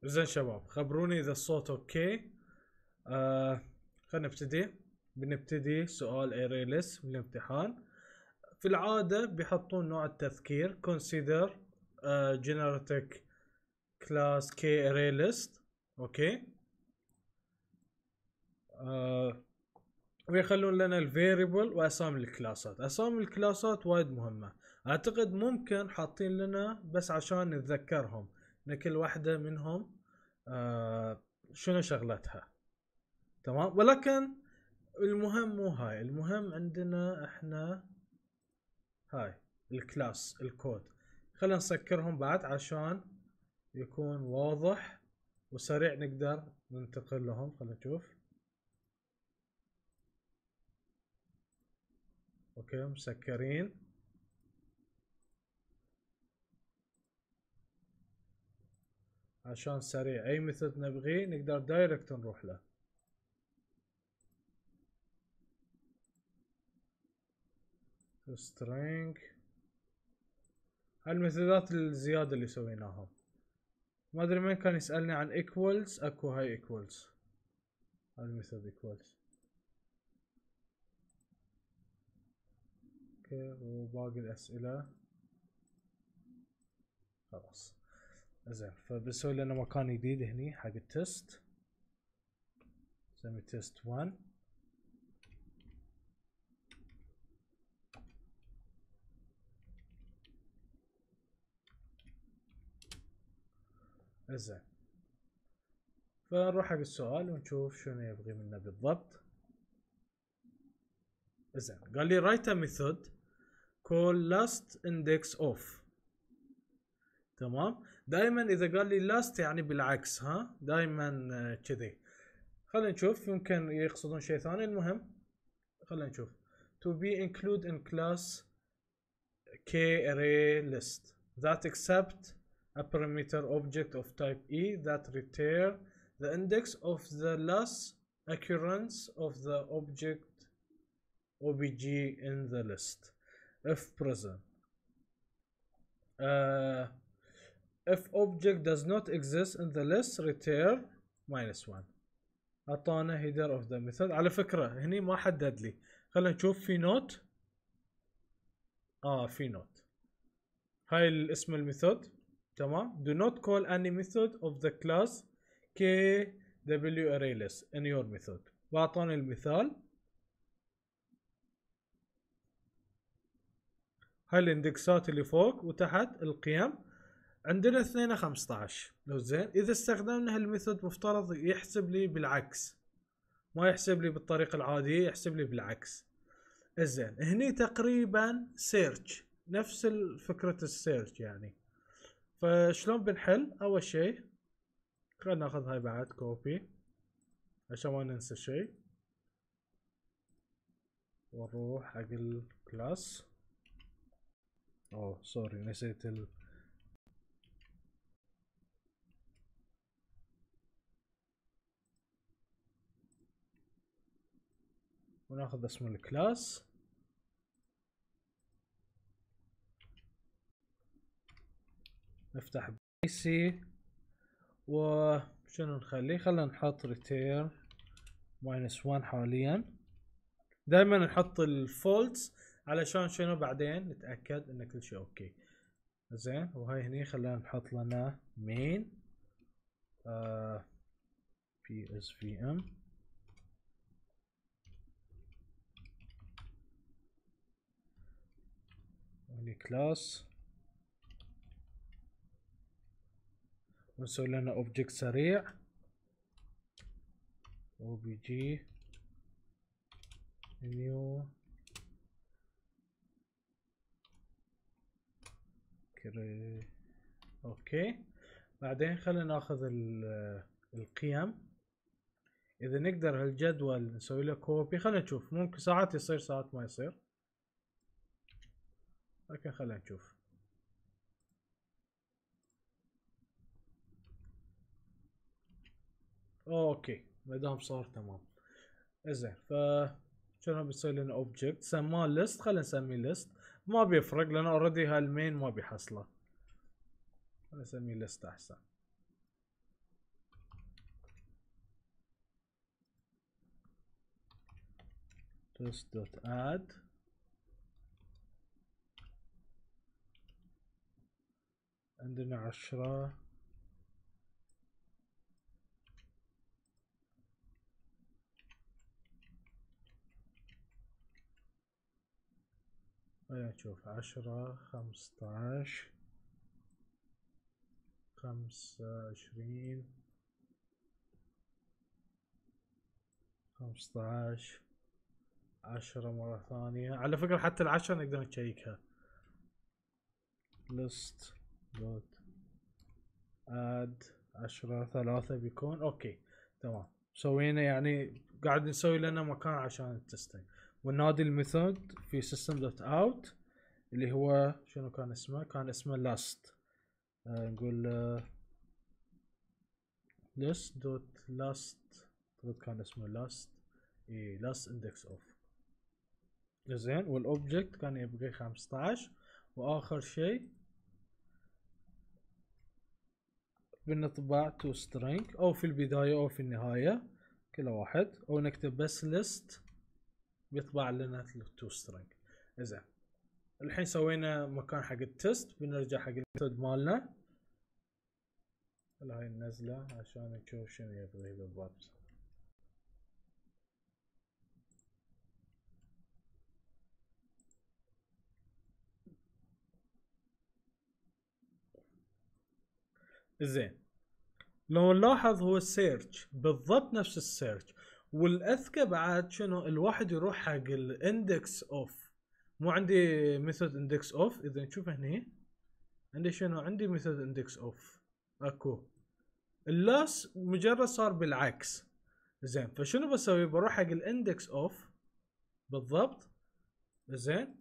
زين شباب، خبروني اذا الصوت اوكي. خلينا نبتدي. بنبتدي سؤال array list بالامتحان. في العادة بيحطون نوع التذكير consider generic class k array list. اوكي. ويخلون لنا الفيريبل واسامي الكلاسات. اسامي الكلاسات وايد مهمة. اعتقد ممكن حاطين لنا بس عشان نتذكرهم ان كل واحدة منهم شنو شغلتها. تمام، ولكن المهم مو هاي. المهم عندنا احنا هاي الكلاس الكود. خلينا نسكرهم بعد عشان يكون واضح وسريع نقدر ننتقل لهم. خلينا نشوف. اوكي مسكرين. عشان سريع اي ميثود نبغيه نقدر دايركت نروح له. string هالميثودات الزيادة اللي سويناهم. ما ادري مين كان يسألني عن equals. اكو هاي equals، هالميثود equals. اوكي وباقي الاسئلة خلاص. زين، فبنسوي لنا مكان جديد هني حق التست. نسمي تيست 1. زين، فنروح حق السؤال ونشوف شنو يبغي منا بالضبط. زين، قال لي write a method call last index of. تمام، دائما اذا قال لي last يعني بالعكس، ها دائما كذي. خلينا نشوف، يمكن يقصدون شيء ثاني. المهم خلينا نشوف. to be include in class k array list that accept a parameter object of type e that return the index of the last occurrence of the object obj in the list if present. If object does not exist in the list return -1. اعطانا header of the method. على فكرة هني ما حدد لي. خلينا نشوف في نوت. في نوت. هاي الاسم الميثود. تمام. do not call any method of the class kw array list in your method. واعطاني المثال. هاي الاندكسات اللي فوق وتحت القيم. عندنا 2 15. لو زين اذا استخدمنا هالميثود مفترض يحسب لي بالعكس، ما يحسب لي بالطريقة العادية، يحسب لي بالعكس. زين، هني تقريبا سيرش، نفس فكرة السيرش يعني. فشلون بنحل؟ اول شيء خلينا ناخذ هاي بعد كوبي عشان ما ننسى شيء، ونروح حق الكلاس. سوري نسيت وناخذ اسم الكلاس. نفتح بي سي وشنو نخلي؟ خلينا نحط return -1 حاليا. دائما نحط الفولتس علشان شنو بعدين نتاكد ان كل شيء اوكي. زين، وهاي هني خلينا نحط لنا main psvm هني كلاس، ونسوي لنا اوبجكت سريع obj new اوكي. بعدين خلينا ناخذ القيم. اذا نقدر هالجدول نسوي له كوبي. خلينا نشوف، ممكن ساعات يصير ساعات ما يصير، لكن خلينا نشوف. اوكي ما دام صار تمام. زين، شنو بيصير لنا اوبجكت سماه ليست. خلينا نسميه ليست، ما بيفرق لان اوريدي هالمين ما بيحصله. خلينا نسميه ليست احسن. list.add عندنا 10 خلينا نشوف 10 15 25 15 10 مرة ثانية. على فكرة حتى ال10 نقدر نشيكها list dot add 10 3 بيكون اوكي تمام. سوينا يعني قاعد نسوي لنا مكان عشان التستنج. ونادي الميثود في system dot out اللي هو شنو كان اسمه؟ كان اسمه last. نقول list dot last كان اسمه last. اي last index of. زين والاوبجكت كان يبقى 15. واخر شيء بنطبع تو string او في البداية او في النهاية كل واحد، او نكتب بس list بيطبع لنا تو string. زين الحين سوينا مكان حق التست. بنرجع حق الميثود مالنا. هاي ننزله عشان نشوف شنو يبغي بالضبط. زين لو نلاحظ هو السيرش بالضبط نفس السيرش. والاذكى بعد شنو الواحد يروح حق الاندكس اوف. مو عندي ميثود اندكس اوف. اذا نشوف هني عندي شنو؟ عندي ميثود اندكس اوف اكو. اللاس مجرد صار بالعكس. زين فشنو بسوي؟ بروح حق الاندكس اوف بالضبط. زين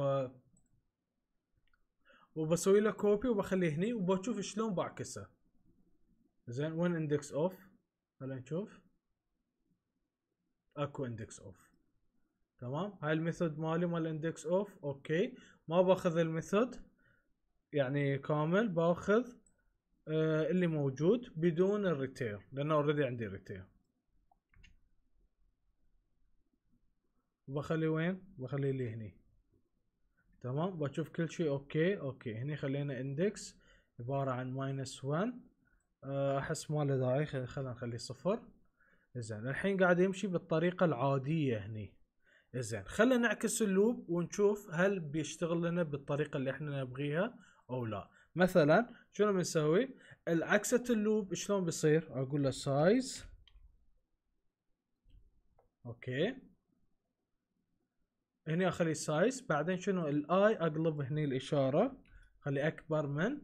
وبسوي له كوبي وبخليه هني وبشوف شلون بعكسه. زين وين اندكس اوف؟ خلينا نشوف. اكو اندكس اوف. تمام. هاي الميثود مالي مال اندكس اوف. اوكي ما باخذ الميثود يعني كامل، باخذ اللي موجود بدون الريتير لانه اوريدي عندي ريتير. وبخلي وين؟ بخلي لي هني. تمام بشوف كل شيء اوكي. اوكي هني خلينا اندكس عبارة عن ماينس 1. احس ما له داعي. خلينا نخليه صفر. زين الحين قاعد يمشي بالطريقة العادية هني. زين خلينا نعكس اللوب ونشوف هل بيشتغل لنا بالطريقة اللي احنا نبغيها او لا. مثلا شنو بنسوي؟ العكسة اللوب شلون بيصير؟ اقول له سايز. اوكي هني اخلي سايز. بعدين شنو؟ الاي اقلب هني الاشارة خلي اكبر من.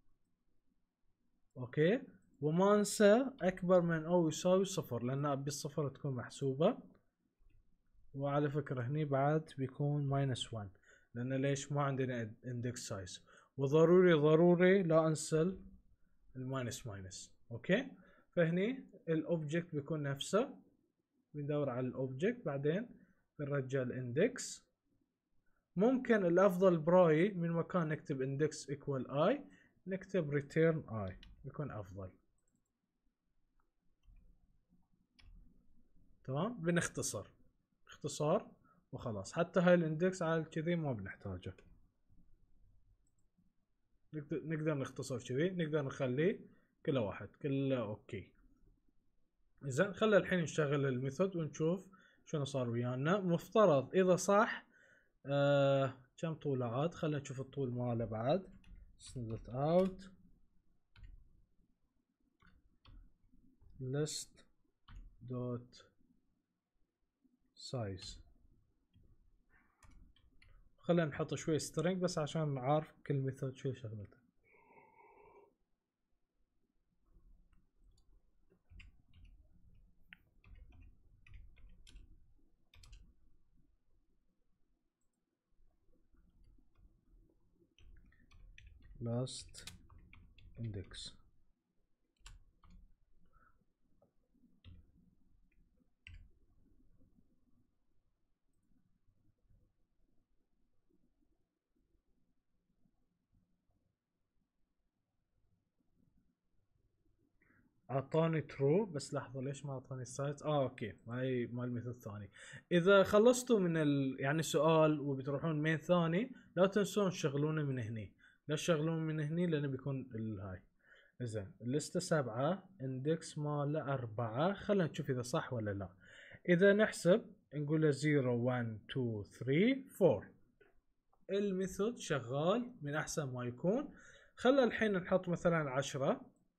اوكي وما انسى اكبر من او يساوي صفر لان ابي الصفر تكون محسوبة. وعلى فكرة هني بعد بيكون ماينس 1 لان ليش؟ ما عندنا اندكس سايز. وضروري ضروري لا انسى الماينس ماينس. اوكي فهني الاوبجكت بيكون نفسه. بندور على الاوبجكت بعدين بنرجع الاندكس. ممكن الافضل براي من مكان نكتب اندكس ايكوال اي نكتب ريتيرن اي يكون افضل. تمام بنختصر اختصار وخلاص. حتى هاي الاندكس على كذي ما بنحتاجه. نقدر نختصر كذي. نقدر نخليه كل واحد كله اوكي. زين خلي الحين نشغل الميثود ونشوف شنو صار ويانا. مفترض اذا صح كم طوله عاد؟ خلينا نشوف الطول ماله بعد. snippet out list dot size. خلينا نحط شوي string بس عشان نعرف كل ميثود شو شغلته. last index. اعطاني ترو، بس لحظه ليش ما اعطاني السايز؟ اوكي هاي مال الميثود الثاني. اذا خلصتوا من يعني سؤال وبتروحون مين ثاني، لا تنسون تشغلونه من هني. لا تشغلون من هني لانه بيكون الهاي. زين الليسته 7 اندكس ماله 4. خلينا نشوف اذا صح ولا لا. اذا نحسب نقول له 0 1 2 3 4، الميثود شغال من احسن ما يكون. خلى الحين نحط مثلا 10.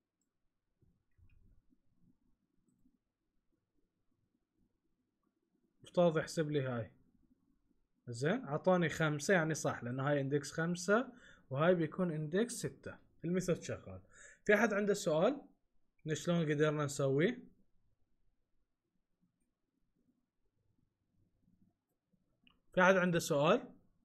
مفترض يحسب لي هاي. زين اعطاني 5 يعني صح، لان هاي اندكس 5 وهاي بيكون اندكس 6. الميثود شغال. في احد عنده سؤال شلون قدرنا نسويه؟ في احد عنده سؤال؟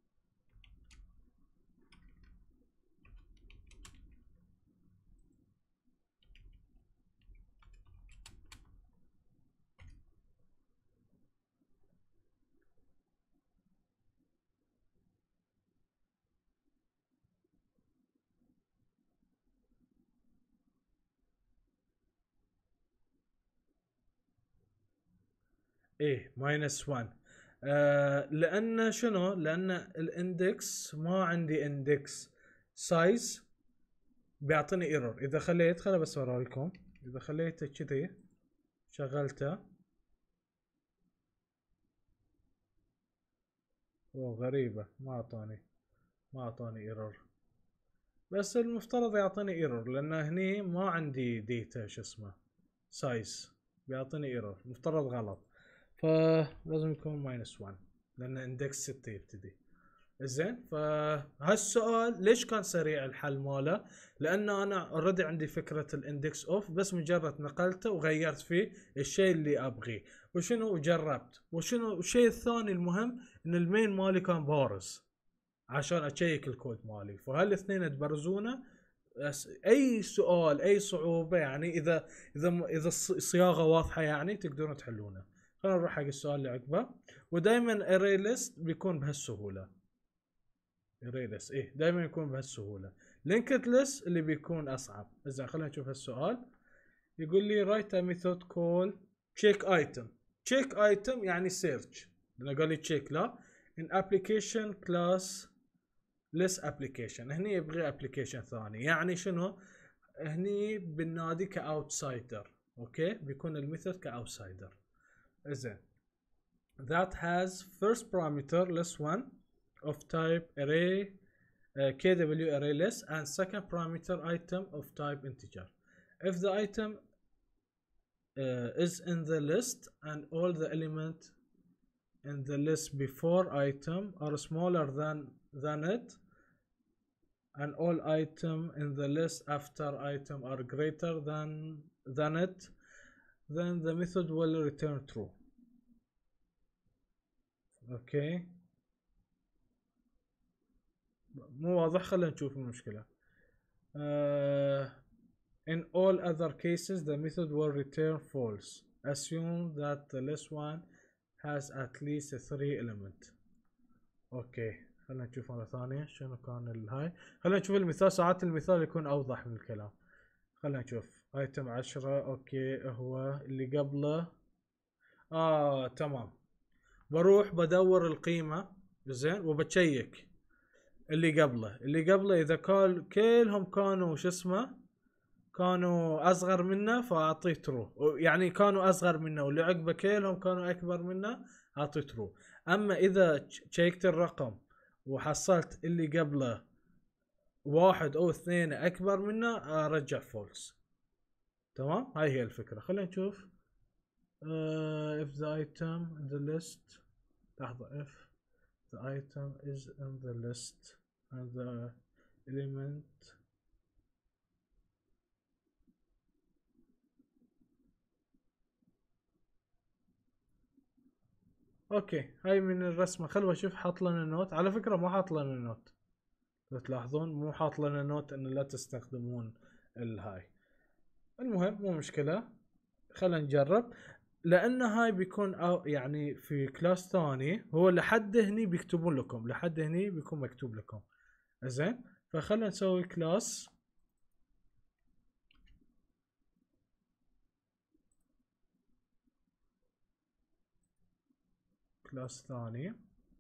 ايه ماينس 1. لان شنو؟ لان الاندكس ما عندي اندكس سايز بيعطيني ايرور. اذا خليت بس اوريكم، اذا خليته كذي شغلته، غريبة ما اعطاني ايرور. بس المفترض يعطيني ايرور، لان هني ما عندي ديتا شو اسمه سايز، بيعطيني ايرور. مفترض غلط، فلازم يكون ماينس 1 لان اندكس 6 يبتدي. زين فهالسؤال ليش كان سريع الحل ماله؟ لان انا اوريدي عندي فكره الاندكس اوف، بس مجرد نقلته وغيرت فيه الشيء اللي ابغيه. وشنو وجربت وشنو الشيء الثاني المهم، ان المين مالي كان بارز عشان اشيك الكود مالي. فهالاثنين تبرزونه. اي سؤال اي صعوبه يعني، اذا الصياغه واضحه يعني تقدرون تحلونه. خلينا نروح حق السؤال اللي عقبه. ودائما اري ليست بيكون بهالسهوله. اري ليست ايه دائما يكون بهالسهوله. لينكد ليست اللي بيكون اصعب. اذا خلينا نشوف هالسؤال. يقول لي رايت ا ميثود كول تشيك ايتم. تشيك ايتم يعني سيرش. لانه قال لي تشيك لا ان ابلكيشن كلاس ليس ابلكيشن. هني يبغي ابلكيشن ثاني. يعني شنو؟ هني بالنادي كاوتسايدر. اوكي بيكون الميثود كاوتسايدر. زين that has first parameter less one of type array kw array less, and second parameter item of type integer. If the item is in the list and all the element in the list before item are smaller than it, and all item in the list after item are greater than it, then the method will return true. اوكي مو واضح، خلينا نشوف المشكلة. In all other cases the method will return false. Assume that the list one has at least 3 element. اوكي خلينا نشوف مرة ثانية شنو كان الهاي. خلينا نشوف المثال، ساعات المثال يكون اوضح من الكلام. خلينا نشوف ايتم 10. اوكي هو اللي قبله. تمام. بروح بدور القيمة زين وبتشيك اللي قبله اذا كان كلهم كانوا شو اسمه كانوا اصغر منه فاعطيه ترو. يعني كانوا اصغر منه واللي عقبه كلهم كانوا اكبر منه اعطيه ترو. اما اذا تشيكت الرقم وحصلت اللي قبله 1 أو 2 اكبر منه ارجع فولس. تمام هاي هي الفكرة. خلينا نشوف. if the item in the list. لحظة. if the item is in the list and the element اوكي هاي من الرسمة. خلوا اشوف حاط لنا نوت. على فكرة ما حاط لنا نوت، لو تلاحظون مو حاط لنا نوت ان لا تستخدمون الهاي. المهم مو مشكلة، خلينا نجرب. لان هاي بيكون أو يعني في كلاس ثاني هو لحد هني بيكتبون لكم، لحد هني بيكون مكتوب لكم. زين فخلنا نسوي كلاس كلاس ثاني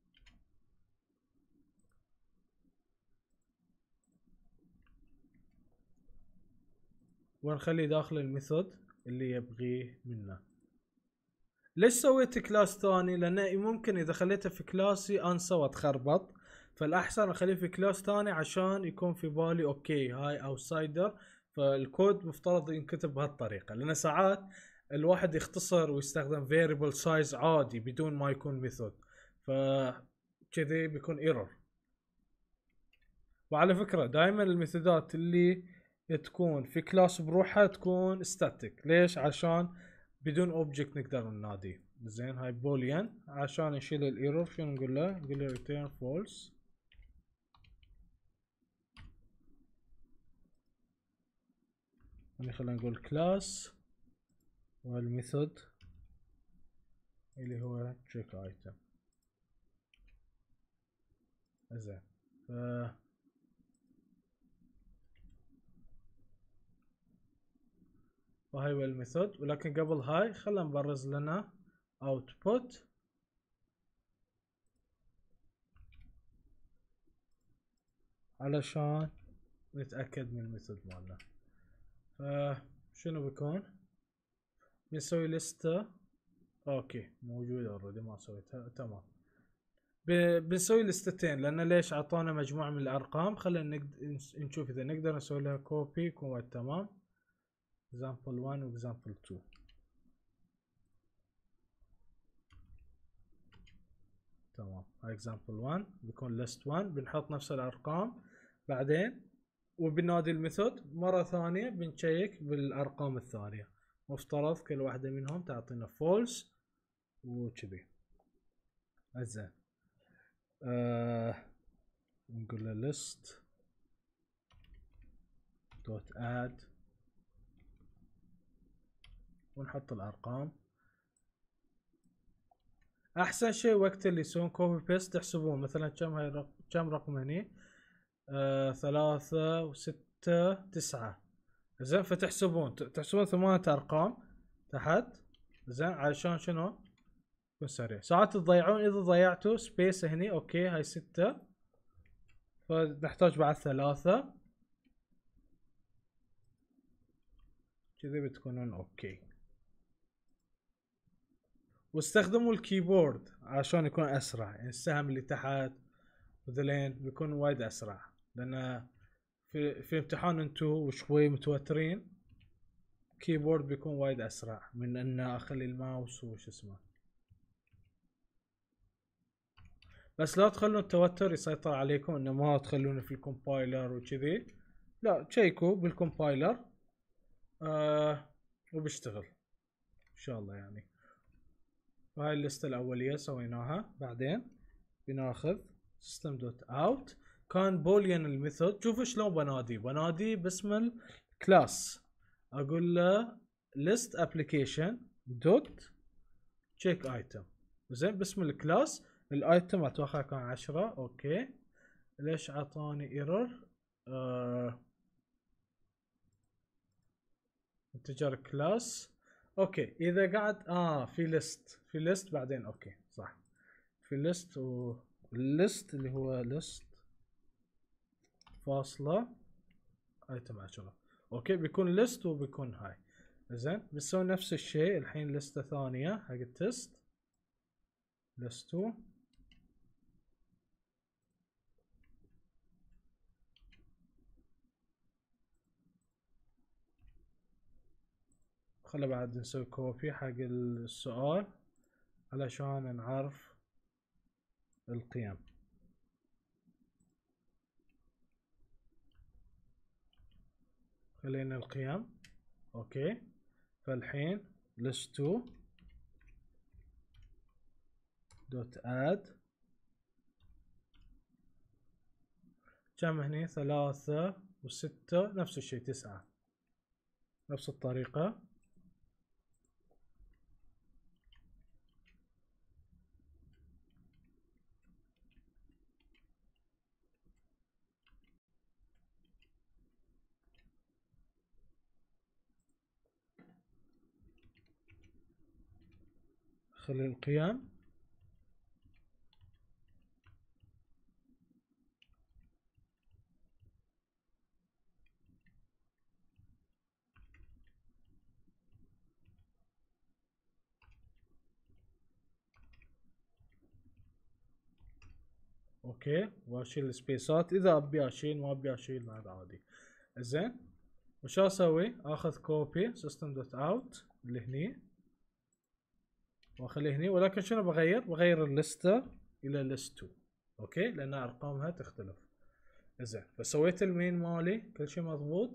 ونخليه داخل الميثود اللي يبغيه منه. ليش سويت كلاس ثاني؟ لانه ممكن اذا خليته في كلاسي انسى واتخربط، فالاحسن اخليه في كلاس ثاني عشان يكون في بالي اوكي هاي اوتسايدر، فالكود مفترض ينكتب بهالطريقه، لان ساعات الواحد يختصر ويستخدم variable size عادي بدون ما يكون ميثود، فكذي بيكون ايرور. وعلى فكره دائما الميثودات اللي تكون في كلاس بروحها تكون ستاتيك. ليش؟ عشان بدون اوبجكت نقدر نناديه. زين هاي بوليان عشان نشيل الايرور. شنو نقول له؟ نقول له return false. يعني خلينا نقول كلاس والميثود اللي هو check item. زين وهاي هو الميثود، ولكن قبل هاي خلينا نبرز لنا output علشان نتأكد من الميثود مالنا. فشنو بيكون؟ بنسوي لستة. اوكي موجودة اوريدي ما سويتها. تمام. بنسوي لستتين لان ليش؟ اعطانا مجموعة من الارقام. خلينا نشوف اذا نقدر نسوي لها كوبي يكون تمام. example 1 و example 2. تمام. هاي example 1 بيكون list 1 بنحط نفس الارقام بعدين، وبنادي الميثود مرة ثانية بنشيك بالارقام الثانية. مفترض كل واحدة منهم تعطينا false وكذي. زين نقول له list دوت add ونحط الارقام. احسن شيء وقت اللي يسوون كوبي بيست تحسبون مثلا كم رقم هني 3 و6 9. زين فتحسبون 8 ارقام تحت. زين علشان شنو؟ يكون سريع. ساعات تضيعون اذا ضيعتوا سبيس هني. اوكي هاي 6 فنحتاج بعد 3 كذي بتكونون اوكي. واستخدموا الكيبورد عشان يكون اسرع، يعني السهم اللي تحت وذلين بيكون وايد اسرع، لان في امتحان انتو وشوي متوترين كيبورد بيكون وايد اسرع من ان اخلي الماوس وش اسمه. بس لا تخلون التوتر يسيطر عليكم، انه ما تخلونه في الكومبايلر وكذي. لا تشيكوا بالكومبايلر وبيشتغل ان شاء الله يعني. وهاي الليستة الاولية سويناها. بعدين بناخذ system.out. كان بوليان الميثود. شوفوا شلون بناديه باسم الكلاس. اقول له list application dot check item. زين باسم الكلاس. الايتم اتوقع كان 10. اوكي ليش عطاني ايرور؟ انتجر كلاس. اوكي اذا قاعد في ليست بعدين. اوكي صح في ليست، والليست اللي هو ليست فاصلة ايتم 10. اوكي بيكون ليست وبيكون هاي. زين بنسوي نفس الشيء الحين لستة ثانية حق التست. ليست 2 خلي بعد نسوي كوبي حق السؤال علشان نعرف القيم. خلينا القيم. اوكي فالحين list 2 دوت add كم هني 3 و6 نفس الشيء 9 نفس الطريقة. خلي القيم اوكي، واشيل السبيسات، اذا ابي اشيل ما ابي اشيل بعد عادي. زين، وش اسوي؟ اخذ كوبي سيستم دوت اوت اللي هني واخليه هني، ولكن شنو بغير الليسته الى ليست 2. اوكي، لان ارقامها تختلف. زين، فسويت المين مالي كل شيء مضبوط.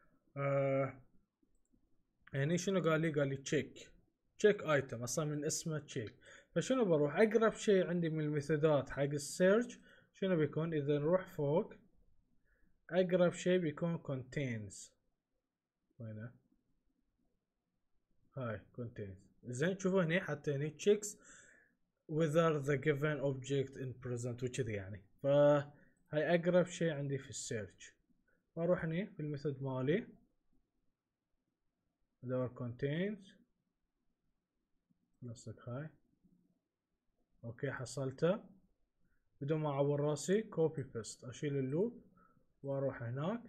هني شنو قال لي تشيك ايتم، اصلا من اسمه تشيك. فشنو بروح اقرب شيء عندي من الميثودات حق السيرش شنو بيكون؟ اذا نروح فوق اقرب شيء بيكون contains. وينه؟ هاي contains. زين، شوفوا هني حتى هني checks whether the given object in present وكذي يعني. فهاي اقرب شيء عندي في السيرش. واروح هني في الميثود مالي ادور contains نصك هاي. اوكي، حصلته بدون ما اعور راسي. كوبي بيست، اشيل اللوب واروح هناك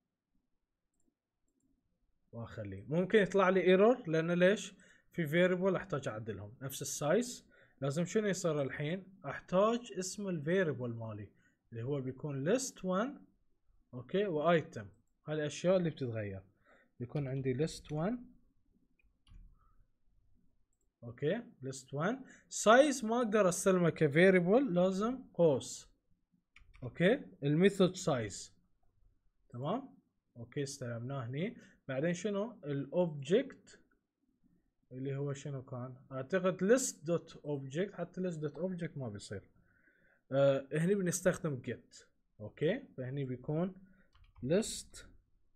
واخليه. ممكن يطلع لي ايرور لان ليش؟ في فيريبل احتاج اعدلهم نفس السايز. لازم شنو يصير الحين؟ احتاج اسم الفيريبل مالي اللي هو بيكون list 1. اوكي، وايتم. هاي الاشياء اللي بتتغير. بيكون عندي list 1. اوكي، list 1 سايز ما اقدر استلمه كفيريبل، لازم قوس. اوكي، الميثود سايز. تمام. اوكي، استلمناه هني. بعدين شنو الاوبجكت اللي هو شنو كان؟ اعتقد list دوت اوبجكت. حتى list دوت اوبجكت ما بيصير. هني بنستخدم get. اوكي، فهني بيكون list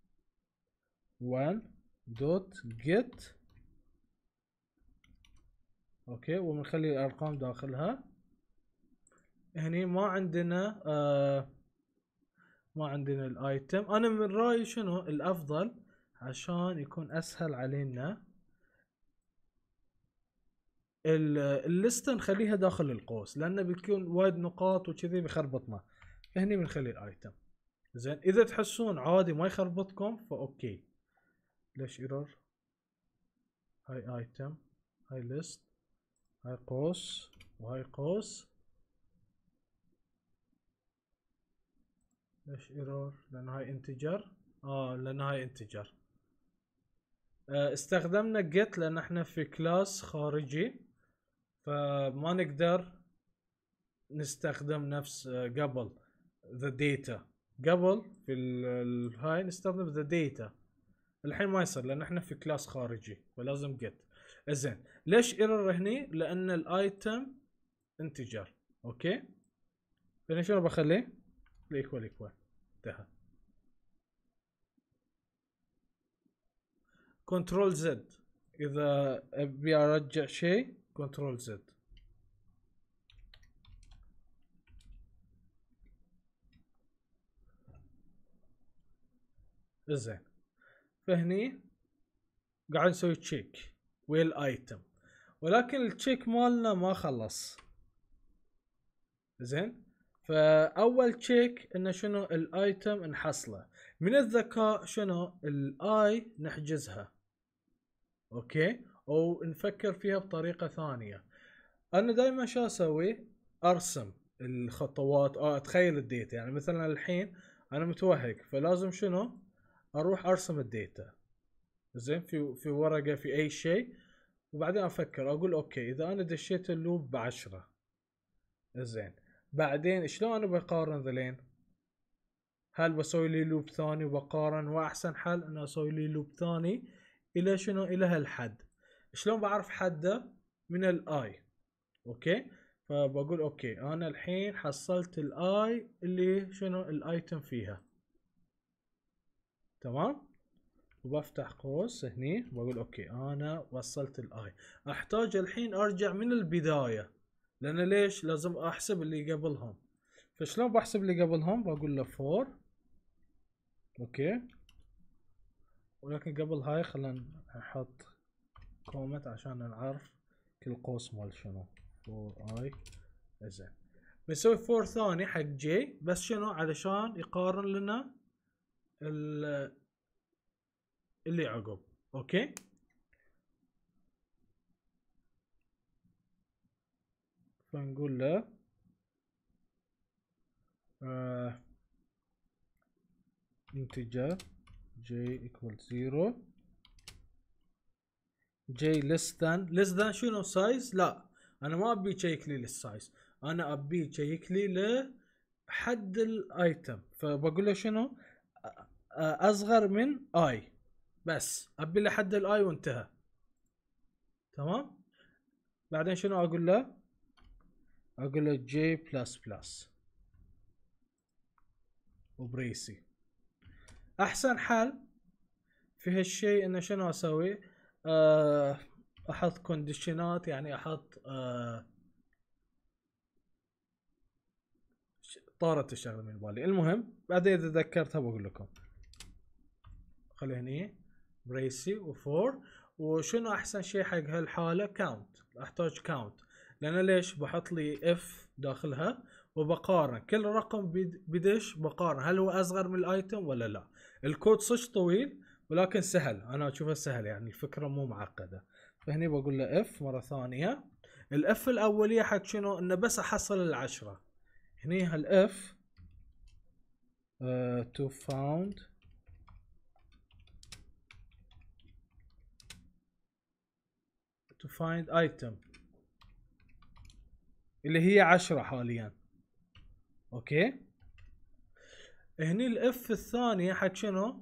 1 دوت get. اوكي، وبنخلي الارقام داخلها. هني ما عندنا ما عندنا الايتم. انا من رايي شنو الافضل عشان يكون اسهل علينا الليسته نخليها داخل القوس، لانه بيكون وايد نقاط وكذي بيخربطنا. فهني بنخلي الايتم. زين، اذا تحسون عادي ما يخربطكم فاوكي. ليش ايرور؟ هاي ايتم، هاي ليست، هاي قوس وهاي قوس. ليش ايرور؟ لان هاي انتجر. لان هاي انتجر. استخدمنا get لان احنا في كلاس خارجي، فما نقدر نستخدم نفس قبل the data. قبل في هاي نستخدم the data. الحين ما يصير لان احنا في كلاس خارجي، فلازم get. زين، ليش ايرور هني؟ لان الايتم انتجر. اوكي، فانا شنو بخليه؟ الايكوال ايكوال. انتهى. كنترول زد اذا ابي ارجع شيء. كنترول زد. زين، فهني قاعد نسوي تشيك ويا الايتم، ولكن التشيك مالنا ما خلص. زين، فاول تشيك انه شنو الايتم نحصله. من الذكاء شنو الاي نحجزها. اوكي، او نفكر فيها بطريقة ثانية. انا دائما شو اسوي؟ ارسم الخطوات. اتخيل الديتا. يعني مثلا الحين انا متوهق، فلازم شنو اروح ارسم الديتا. زين، في ورقة، في اي شيء. وبعدين افكر اقول اوكي، اذا انا دشيت اللوب ب10. زين، بعدين شلون انا بقارن ذلين؟ هل بسوي لي لوب ثاني وبقارن؟ واحسن حل انه اسوي لي لوب ثاني الى شنو؟ الى هالحد. شلون بعرف حده؟ من الاي. اوكي، فبقول اوكي انا الحين حصلت الاي اللي شنو الايتم فيها. تمام، وبفتح قوس هني بقول اوكي انا وصلت الاي. احتاج الحين ارجع من البداية، لان ليش؟ لازم احسب اللي قبلهم. فشلون بحسب اللي قبلهم؟ بقول له 4. اوكي، ولكن قبل هاي خلينا نحط كومنت عشان نعرف كل قوس مال شنو. 4 اي. زين، بنسوي 4 ثاني حق جي، بس شنو؟ علشان يقارن لنا اللي عقب. اوكي، فنقول له integer j equal 0 j less than شنو سايز؟ لا انا ما ابي يشيك لي للسايز، انا ابي يشيك لي لحد الايتم، فبقول له شنو اصغر من اي، بس ابي لحد الاي وانتهى. تمام. بعدين شنو اقول له؟ اقول له جي بلس بلس وبريسي. احسن حل في هالشيء انه شنو اسوي؟ احط كونديشنات، يعني احط طارت الشغله من بالي. المهم بعدين اذا تذكرتها بقول لكم. خلي هني بريسي وفور. وشنو احسن شيء حق هالحاله؟ كاونت. احتاج كاونت، لان ليش؟ بحط لي اف داخلها وبقارن كل رقم بدش، بقارن هل هو اصغر من الايتم ولا لا. الكود صش طويل ولكن سهل، انا اشوفه سهل، يعني الفكره مو معقده. فهني بقول له اف مره ثانيه. الاف الاوليه حق شنو؟ انه بس احصل العشرة. هني هالاف to found to find item اللي هي 10 حاليا. اوكي. هني الاف الثانية حق شنو؟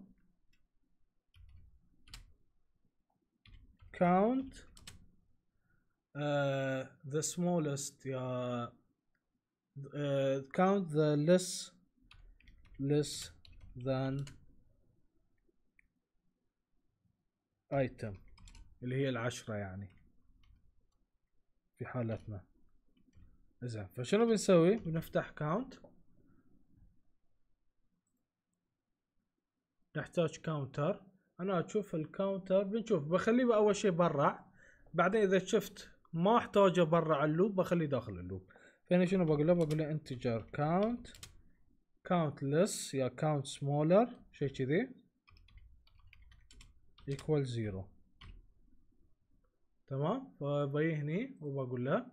count the smallest يا count the less than item اللي هي العشرة يعني في حالتنا. زين، فشنو بنسوي؟ بنفتح count، نحتاج كاونتر. انا اشوف الكاونتر، بنشوف بخليه اول شيء برا، بعدين اذا شفت ما احتاجه برا اللوب بخليه داخل اللوب. فهنا شنو بقول له؟ بقول له integer count less يا count smaller شيء كذي equal 0. تمام. فبجي هني وبقول له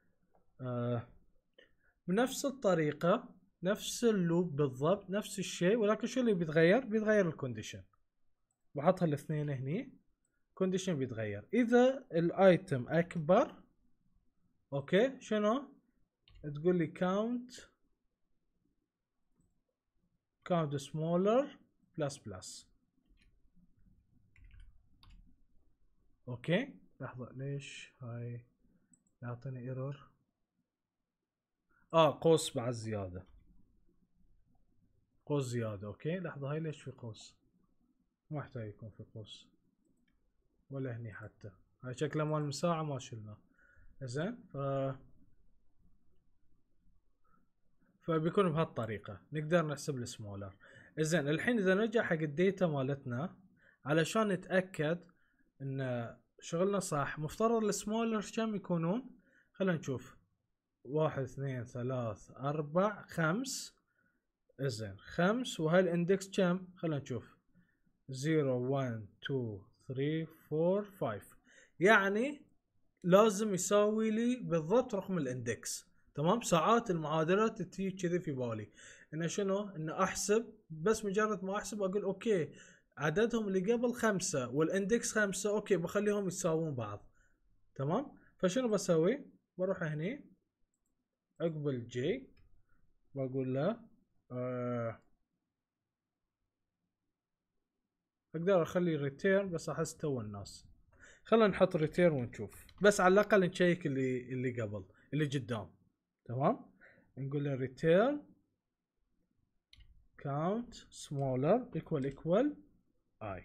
بنفس الطريقة نفس اللوب بالضبط نفس الشيء، ولكن شو اللي بيتغير؟ بيتغير الكونديشن. بحطها الاثنين هني، كونديشن بيتغير اذا الايتم اكبر. اوكي. شنو تقول لي؟ count smaller plus. اوكي. لحظة، ليش هاي يعطيني ايرور؟ قوس بعد زيادة، قوس زيادة. اوكي لحظة، هاي ليش في قوس؟ ما يحتاج يكون في قوس ولا هني حتى، هاي شكله مال المساعة ما شلناه. زين. فبيكون بهالطريقة نقدر نحسب السمولر. زين، الحين اذا نرجع حق الديتا مالتنا علشان نتأكد ان شغلنا صح، مفترض السمولر كم يكونون؟ خلينا نشوف. 1 2 3 4 5. زين 5. وهاي الاندكس كم؟ خلينا نشوف. 0 1 2 3 4 5. يعني لازم يساوي لي بالضبط رقم الاندكس. تمام. ساعات المعادلات تجي كذي في بالي انه شنو؟ انه احسب، بس مجرد ما احسب اقول اوكي عددهم اللي قبل 5 والاندكس 5، اوكي بخليهم يساوون بعض. تمام. فشنو بسوي؟ بروح هني عقب الجي بقول له اقدر اخلي ريتيرن، بس احس تو الناس. خلينا نحط ريتيرن ونشوف، بس على الاقل نشيك اللي قبل اللي قدام. تمام. نقول له return count smaller equal I.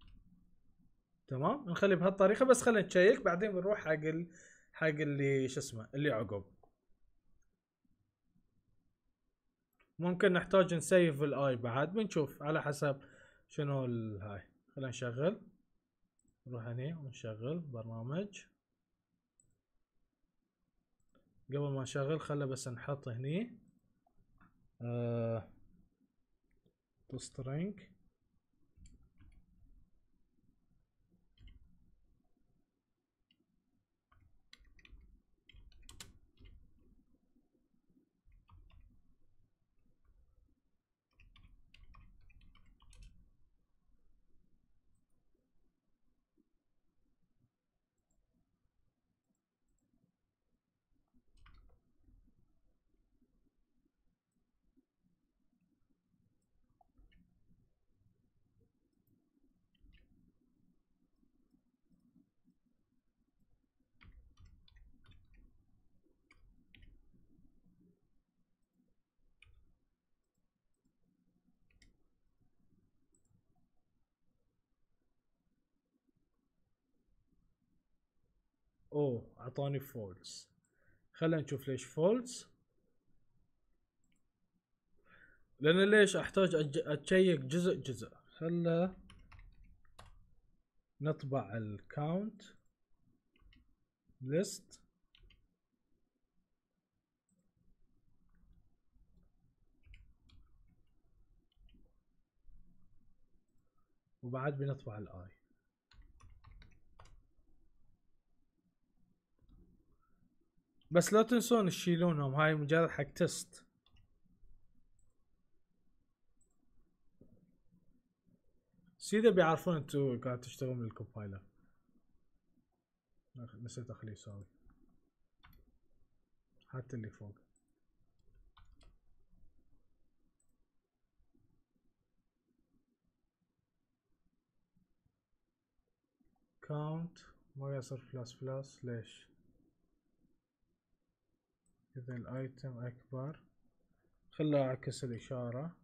تمام. نخلي بهالطريقة، بس خلينا نشيك بعدين بنروح حق اللي شو اسمه اللي عقب. ممكن نحتاج نسيف الاي بعد، بنشوف على حسب شنو هاي. خلينا نشغل، نروح هني ونشغل برنامج. قبل ما نشغل خله بس نحط هني to string اوه اعطاني فولس. خلينا نشوف ليش فولس. لان ليش احتاج اتشيك جزء جزء. خلنا نطبع الكاونت ليست وبعد بنطبع الاي. بس لا تنسون تشيلونهم، هاي مجرد حق تست. سيدا بيعرفون انتو قاعد تشتغلون من الكومبايلر. نسيت اخليه يساوي حتى اللي فوق. كاونت ما يصير بلس بلس. ليش؟ اذا الايتم اكبر خلها اعكس الاشارة.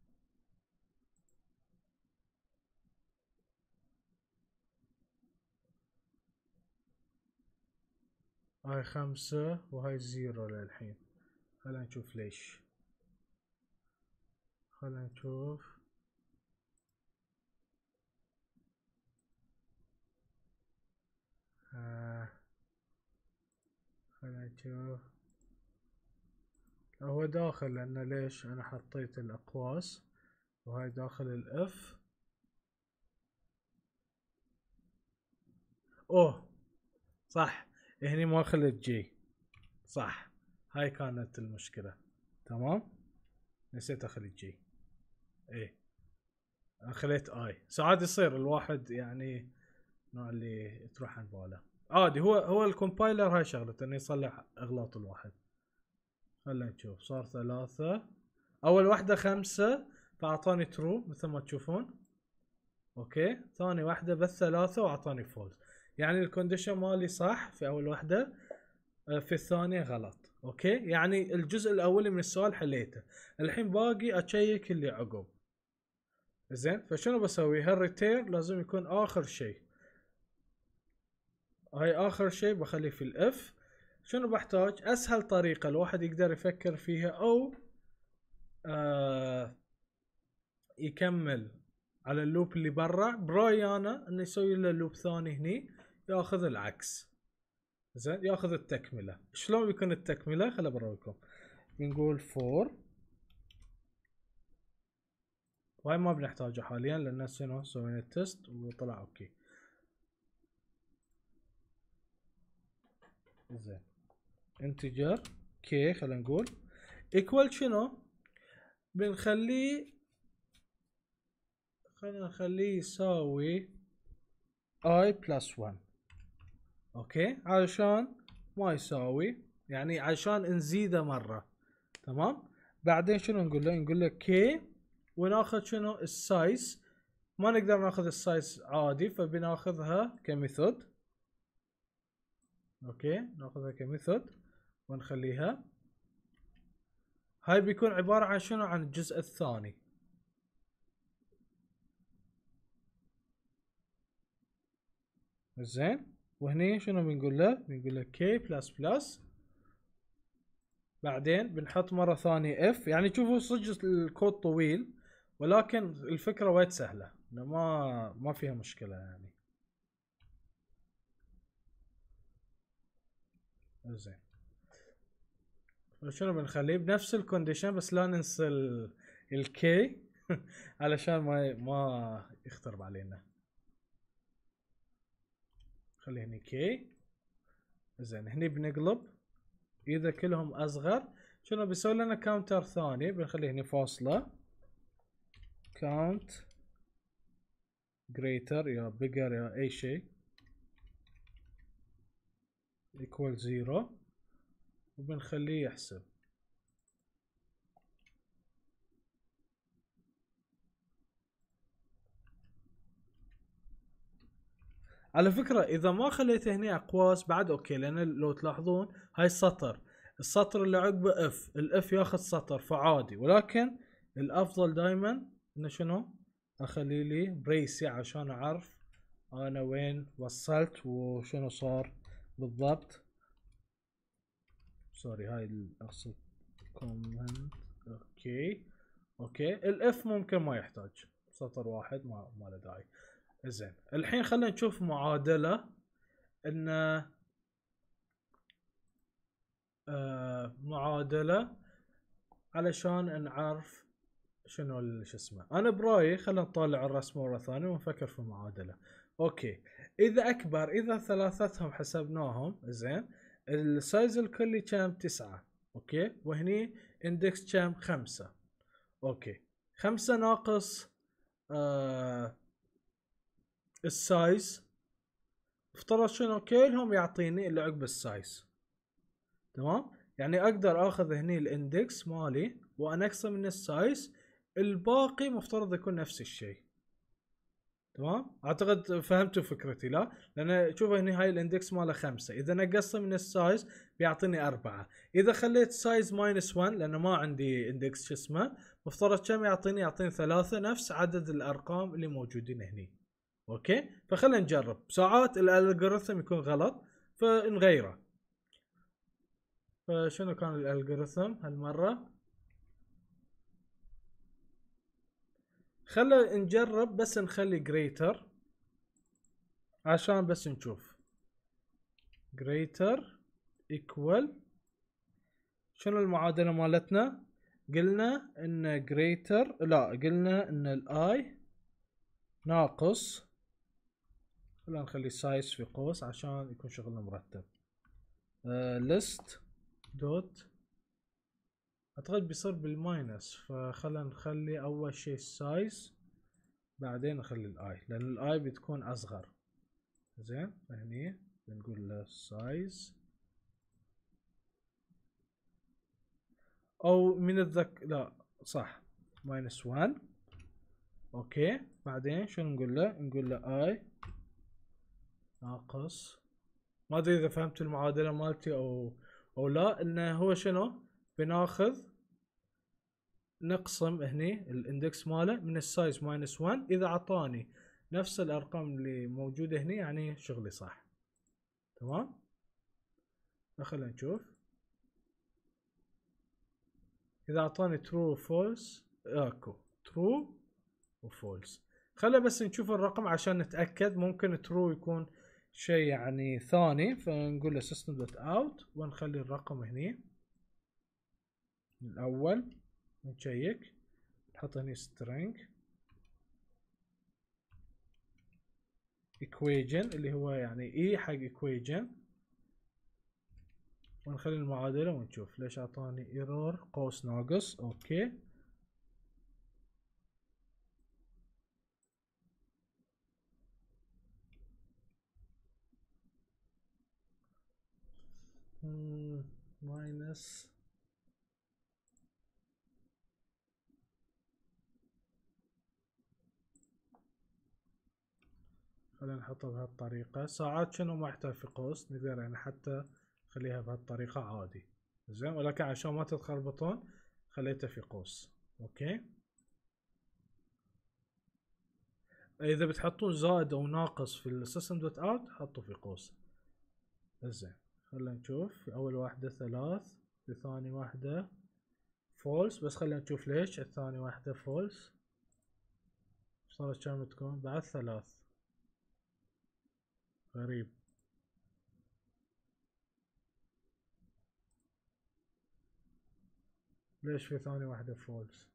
هاي 5 وهاي 0 للحين. خلينا نشوف ليش. خلينا نشوف. خلينا نشوف. هو داخل لان ليش انا حطيت الاقواس وهاي داخل الاف. اوه صح، هني ما خلت جي. صح، هاي كانت المشكلة. تمام، نسيت اخلي جي. ايه خليت اي. ساعات يصير الواحد يعني نوع اللي تروح عن باله عادي. هو الكومبايلر هاي شغلته انه يصلح اغلاط الواحد. خلينا نشوف. صار 3. اول واحدة 5 فاعطاني ترو مثل ما تشوفون. اوكي، ثاني واحدة بس 3 واعطاني فولس. يعني الكونديشن مالي صح في اول واحدة، في الثانية غلط. اوكي، يعني الجزء الاولي من السؤال حليته. الحين باقي اشيك اللي عقب. زين، فشنو بسوي؟ هالريتير لازم يكون اخر شيء. هاي اخر شيء بخليه في الاف. شنو بحتاج؟ اسهل طريقة الواحد يقدر يفكر فيها او يكمل على اللوب اللي برا. برايي انا انه يسوي له لوب ثاني هني ياخذ العكس. زين، ياخذ التكملة. شلون بيكون التكملة؟ خل برويكم. بنقول فور، وهاي ما بنحتاجه حاليا لان شنو سوينا التست وطلع اوكي. زين، انتجر كي خلينا نقول ايكوال شنو؟ بنخليه، خلينا نخليه يساوي اي بلس 1. اوكي، علشان ما يساوي يعني عشان نزيده مره. تمام، بعدين شنو نقول له؟ نقول له كي وناخذ شنو السايز. ما نقدر ناخذ السايز عادي فبناخذها كميثود. اوكي، ناخذها كميثود ونخليها. هاي بيكون عبارة عن شنو؟ عن الجزء الثاني. زين، وهني شنو بنقول له؟ بنقول له كي بلس بلس. بعدين بنحط مرة ثانية اف. يعني شوفوا صدق الكود طويل ولكن الفكرة وايد سهلة، ما فيها مشكلة يعني. زين، شنو بنخليه بنفس الكونديشن بس لا ننسى الكي علشان ما يخترب علينا. خلي هني كي. زين، هني بنقلب اذا كلهم اصغر شنو بيسوي لنا؟ كاونتر ثاني بنخليه هني فاصلة كاونت greater يا bigger يا اي شيء equal 0 وبنخليه يحسب. على فكرة اذا ما خليته هني اقواس بعد اوكي، لان لو تلاحظون هاي السطر اللي عقبه اف، الاف ياخذ سطر فعادي، ولكن الافضل دائما انه شنو؟ اخلي لي بريسي عشان اعرف انا وين وصلت وشنو صار بالضبط. سوري هاي اقصد كومنت. اوكي الاف ممكن ما يحتاج، سطر واحد ما له داعي. زين الحين خلينا نشوف معادلة ان معادلة علشان نعرف شنو شو اسمه. انا برايي خلينا نطالع الرسمة مرة ثانية ونفكر في المعادلة. اوكي اذا اكبر، اذا ثلاثتهم حسبناهم زين، السايز الكلي كم 9. اوكي وهني اندكس كم 5. اوكي 5 ناقص السايز، افترض شنو كلهم يعطيني اللي عقب السايز. تمام يعني اقدر اخذ هني الاندكس مالي وانقصه من السايز، الباقي مفترض يكون نفس الشيء. تمام اعتقد فهمتوا فكرتي. لا لان شوف هني هاي الاندكس ماله 5، اذا نقصته من السايز بيعطيني 4. اذا خليت سايز -1 لانه ما عندي اندكس شو اسمه، مفترض كم يعطيني 3 نفس عدد الارقام اللي موجودين هني. اوكي فخلينا نجرب، ساعات الالغوريثم يكون غلط فنغيره. فشنو كان الالغوريثم هالمره؟ خلينا نجرب بس نخلي جريتر عشان بس نشوف. جريتر ايكوال شنو المعادله مالتنا؟ قلنا ان جريتر، لا قلنا ان الاي ناقص، خلينا نخلي سايز في قوس عشان يكون شغلنا مرتب. ليست دوت اعتقد بيصير بالماينس، فخلينا نخلي اول شيء السايز بعدين نخلي الاي لان الاي بتكون اصغر. زين هني بنقول له سايز او من لا صح -1. اوكي بعدين شنو نقول له؟ نقول له اي ناقص، ما ادري اذا فهمت المعادله مالتي او لا، انه هو شنو بناخذ نقسم هني الاندكس ماله من السايز -1، اذا اعطاني نفس الارقام اللي موجوده هني يعني شغلي صح. تمام خلينا نشوف اذا اعطاني true false اكو true وفولس. خلينا بس نشوف الرقم عشان نتاكد، ممكن true يكون شيء يعني ثاني، فنقول له system.out ونخلي الرقم هني الاول نشيك، نحط هني string equation اللي هو يعني اي حق equation، ونخلي المعادله ونشوف ليش اعطاني ايرور قوس ناقص. اوكي ماينس خلينا نحطها بهالطريقة. ساعات شنو ما يحتاج في قوس، نقدر يعني حتى خليها بهالطريقة عادي زين، ولكن عشان ما تتخربطون خليته في قوس. اوكي اذا بتحطون زائد او ناقص في السيستم دوت اوت حطوا في قوس. زين خلينا نشوف في اول واحدة 3، في ثاني واحدة فولس، بس خلينا نشوف ليش الثاني واحدة فولس صارت كم تكون بعد 3. غريب. ليش في ثاني واحدة فولس؟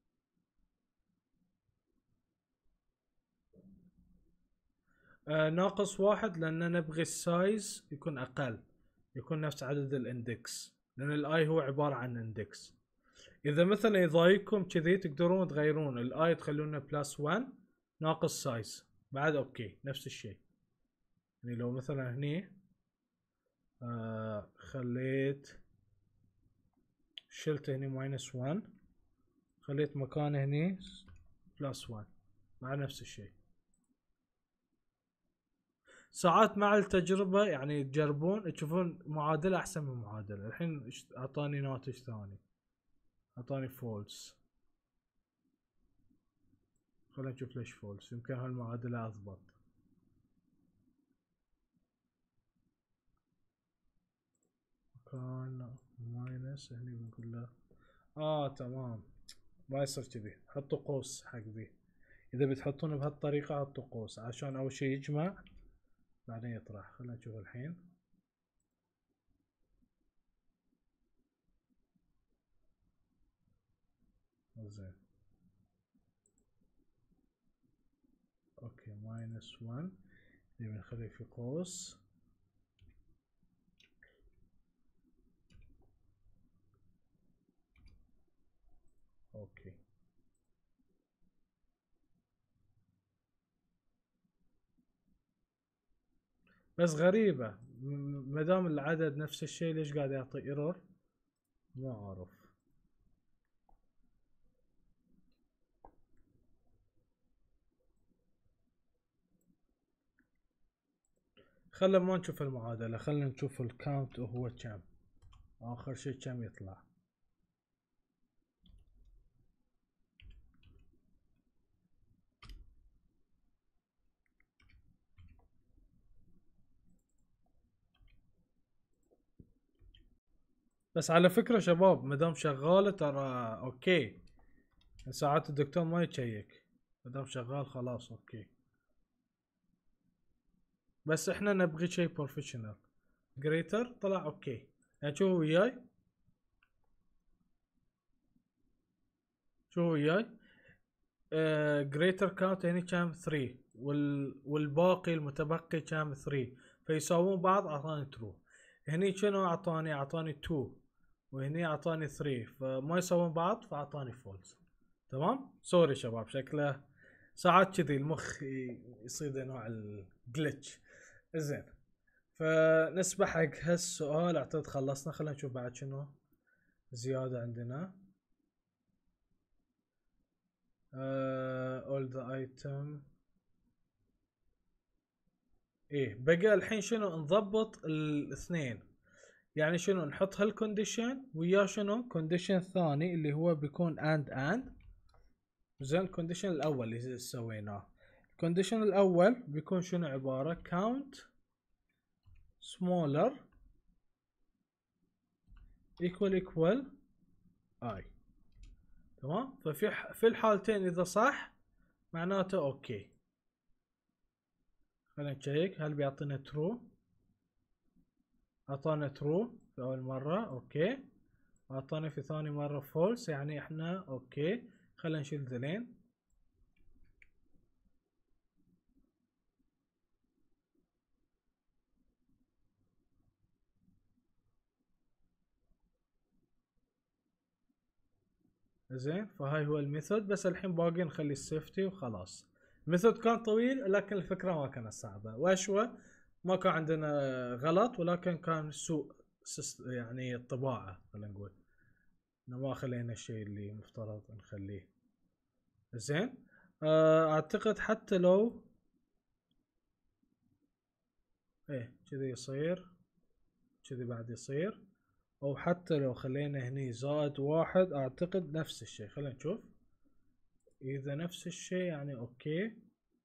-1 لان نبغي السايز يكون اقل، يكون نفس عدد الاندكس، لان الاي هو عبارة عن اندكس. اذا مثلا يضايقكم كذي تقدرون تغيرون الاي تخلونه +1 ناقص سايز بعد اوكي نفس الشيء. يعني لو مثلا هني خليت شلت هني -1 خليت مكانه هني +1 مع نفس الشيء. ساعات مع التجربة يعني تجربون تشوفون معادلة احسن من معادلة. الحين اعطاني ناتج ثاني، اعطاني فولس. خلينا نشوف ليش فولس، يمكن هالمعادلة اضبط. كان ماينس هني بنقول له تمام. ما يصير كذي، حطوا قوس حق ذي. اذا بتحطونه بهالطريقة حطوا قوس عشان اول شي يجمع بعدين يطرح. خلينا نشوف الحين. زين اوكي ماينس 1 اللي بنخليه في قوس. اوكي بس غريبة ما دام العدد نفس الشيء ليش قاعد يعطي ايرور؟ ما اعرف. خلنا ما نشوف المعادلة، خلنا نشوف الكاونت وهو كم اخر شيء كم يطلع. بس على فكرة شباب ما دام شغالة ترى اوكي، ساعات الدكتور ما يتشيك، ما دام شغال خلاص اوكي. بس احنا نبغي شيء بروفيشنال. جريتر طلع اوكي، يعني شوفوا وياي، شوفوا وياي. جريتر كاونت هني كان 3 والباقي المتبقي كان 3 فيساوون بعض. اعطاني ترو. هني شنو اعطاني؟ 2 وهني اعطاني 3 فما يساوون بعض فاعطاني فولس. تمام. سوري شباب شكله ساعات كذي المخ يصير ذا نوع الجلتش. زين فنسبح حق هالسؤال. اعتقد خلصنا. خلينا نشوف بعد شنو زيادة عندنا. all the item. ايه بقى الحين شنو نضبط الاثنين. يعني شنو نحط هالكونديشن ويا شنو كونديشن ثاني اللي هو بيكون and. زين الكونديشن الاول اللي سويناه، الكونديشن الاول بيكون شنو عبارة count smaller equal I. تمام. في الحالتين اذا صح معناته اوكي. خلينا نشيك هل بيعطينا ترو. اعطانا ترو في اول مرة اوكي، اعطاني في ثاني مرة فولس يعني احنا اوكي. خلينا نشيل ذلين. زين فهاي هو الميثود. بس الحين باقي نخلي السيفتي وخلاص. الميثود كان طويل لكن الفكرة ما كانت صعبة واشوى. ما كان عندنا غلط ولكن كان سوء يعني الطباعة. خلينا نقول ما خلينا الشيء اللي مفترض نخليه. زين اعتقد حتى لو ايه كذي يصير كذي بعد يصير، او حتى لو خلينا هني زائد 1 اعتقد نفس الشيء. خلينا نشوف اذا نفس الشيء يعني اوكي.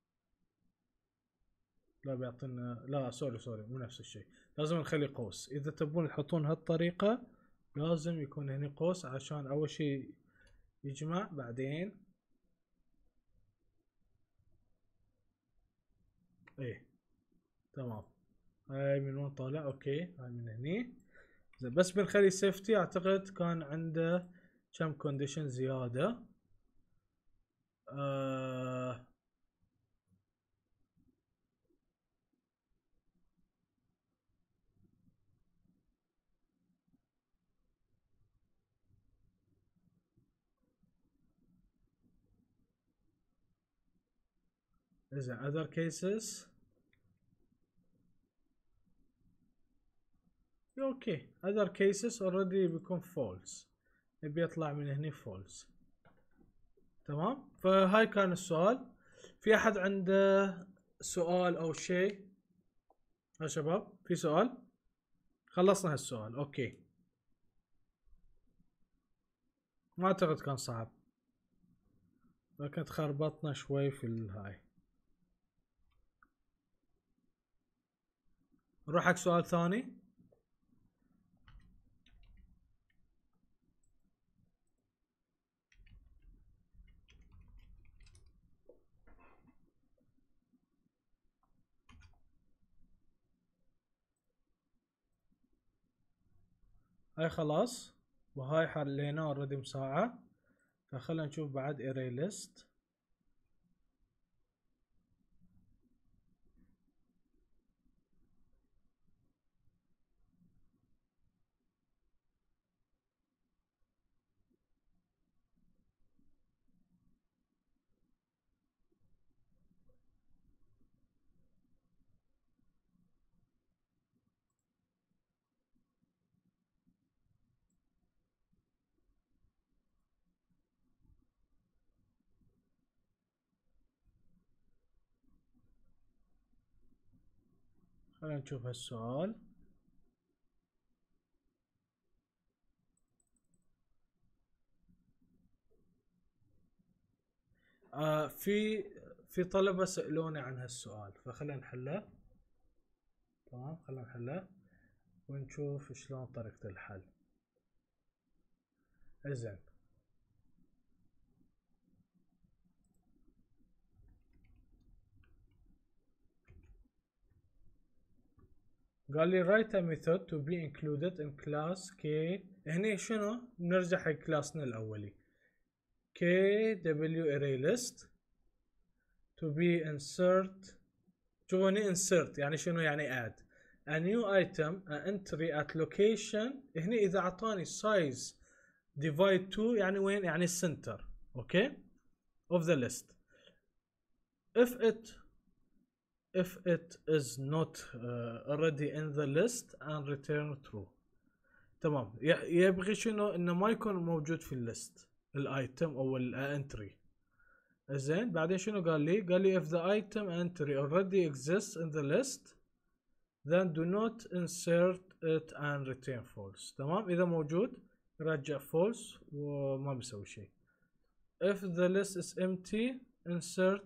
لا بيعطينا لا سوري مو نفس الشيء. لازم نخلي قوس. اذا تبون تحطون هالطريقة لازم يكون هني قوس عشان اول شيء يجمع بعدين. ايه تمام. هاي من وين طالع؟ اوكي هاي من هني. بس بنخلي سيفتي. اعتقد كان عنده كم كونديشن زيادة. إذا other cases اوكي other cases already بيكون false. يبي يطلع من هني false. تمام. فهاي كان السؤال. في احد عنده سؤال او شيء يا شباب؟ في سؤال؟ خلصنا هالسؤال اوكي. ما اعتقد كان صعب لكن تخربطنا شوي في الهاي. نروح حق سؤال ثاني. هاي خلاص، وهاي حلينا اوريدي مساعة. فخلنا نشوف بعد array list. خلينا نشوف هالسؤال. في طلبة سألوني عن هالسؤال، فخلينا نحله. تمام، خلينا نحله ونشوف شلون طريقة الحل. زين، قال لي write a method to be included in class K. هني شنو؟ نرجع حق كلاسنا الأولي KW array list to be insert. شوفوا هني insert يعني شنو؟ يعني add a new item a entry at location. هني إذا أعطاني size divide 2 يعني وين؟ يعني center. اوكي of the list. if it is not already in the list and return true. تمام، يبغي شنو؟ انه ما يكون موجود في الليست الايتم او الانتري. زين، بعدين شنو قال لي؟ قال لي if the item entry already exists in the list then do not insert it and return false. تمام، اذا موجود رجع false وما بيسوي شيء. if the list is empty insert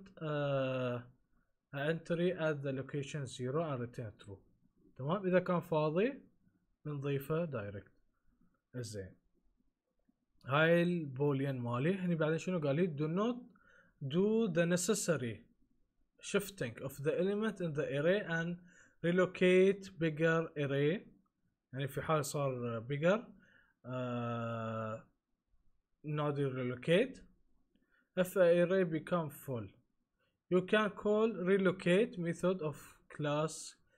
entry at the location 0 and return true. تمام، اذا كان فاضي بنضيفه دايركت. زين، هاي البوليان مالي. هني بعدين شنو قال لي؟ do not do the necessary shifting of the element in the array and relocate bigger array. يعني في حال صار bigger not relocate. if array become full you can call relocate method of class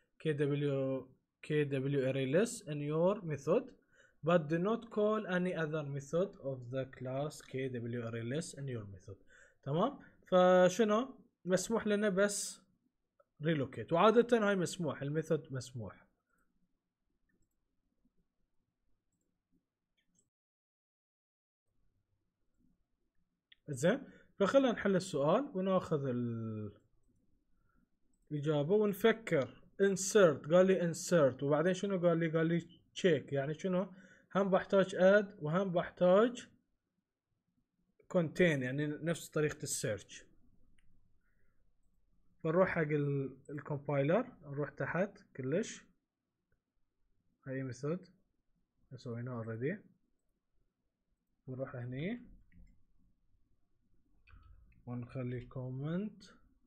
KW array list in your method but do not call any other method of the class KW array list in your method. تمام، فشنو مسموح لنا بس relocate، وعادة هاي مسموح، الميثود مسموح. زين، فخلنا نحل السؤال وناخذ الإجابة ونفكر. insert، قال لي insert، وبعدين شنو قال لي؟ قال لي check، يعني شنو؟ هم بحتاج add وهم بحتاج contain، يعني نفس طريقة السيرش. فنروح حق الكومبايلر، نروح تحت كلش، هاي ميثود سويناه اوريدي، نروح هني ونخلي كومنت.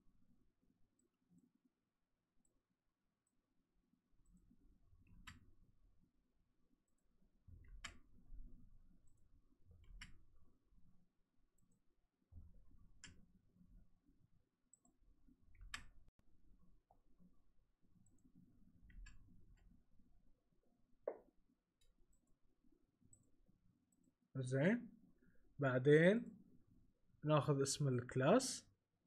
زين، بعدين ناخذ اسم الكلاس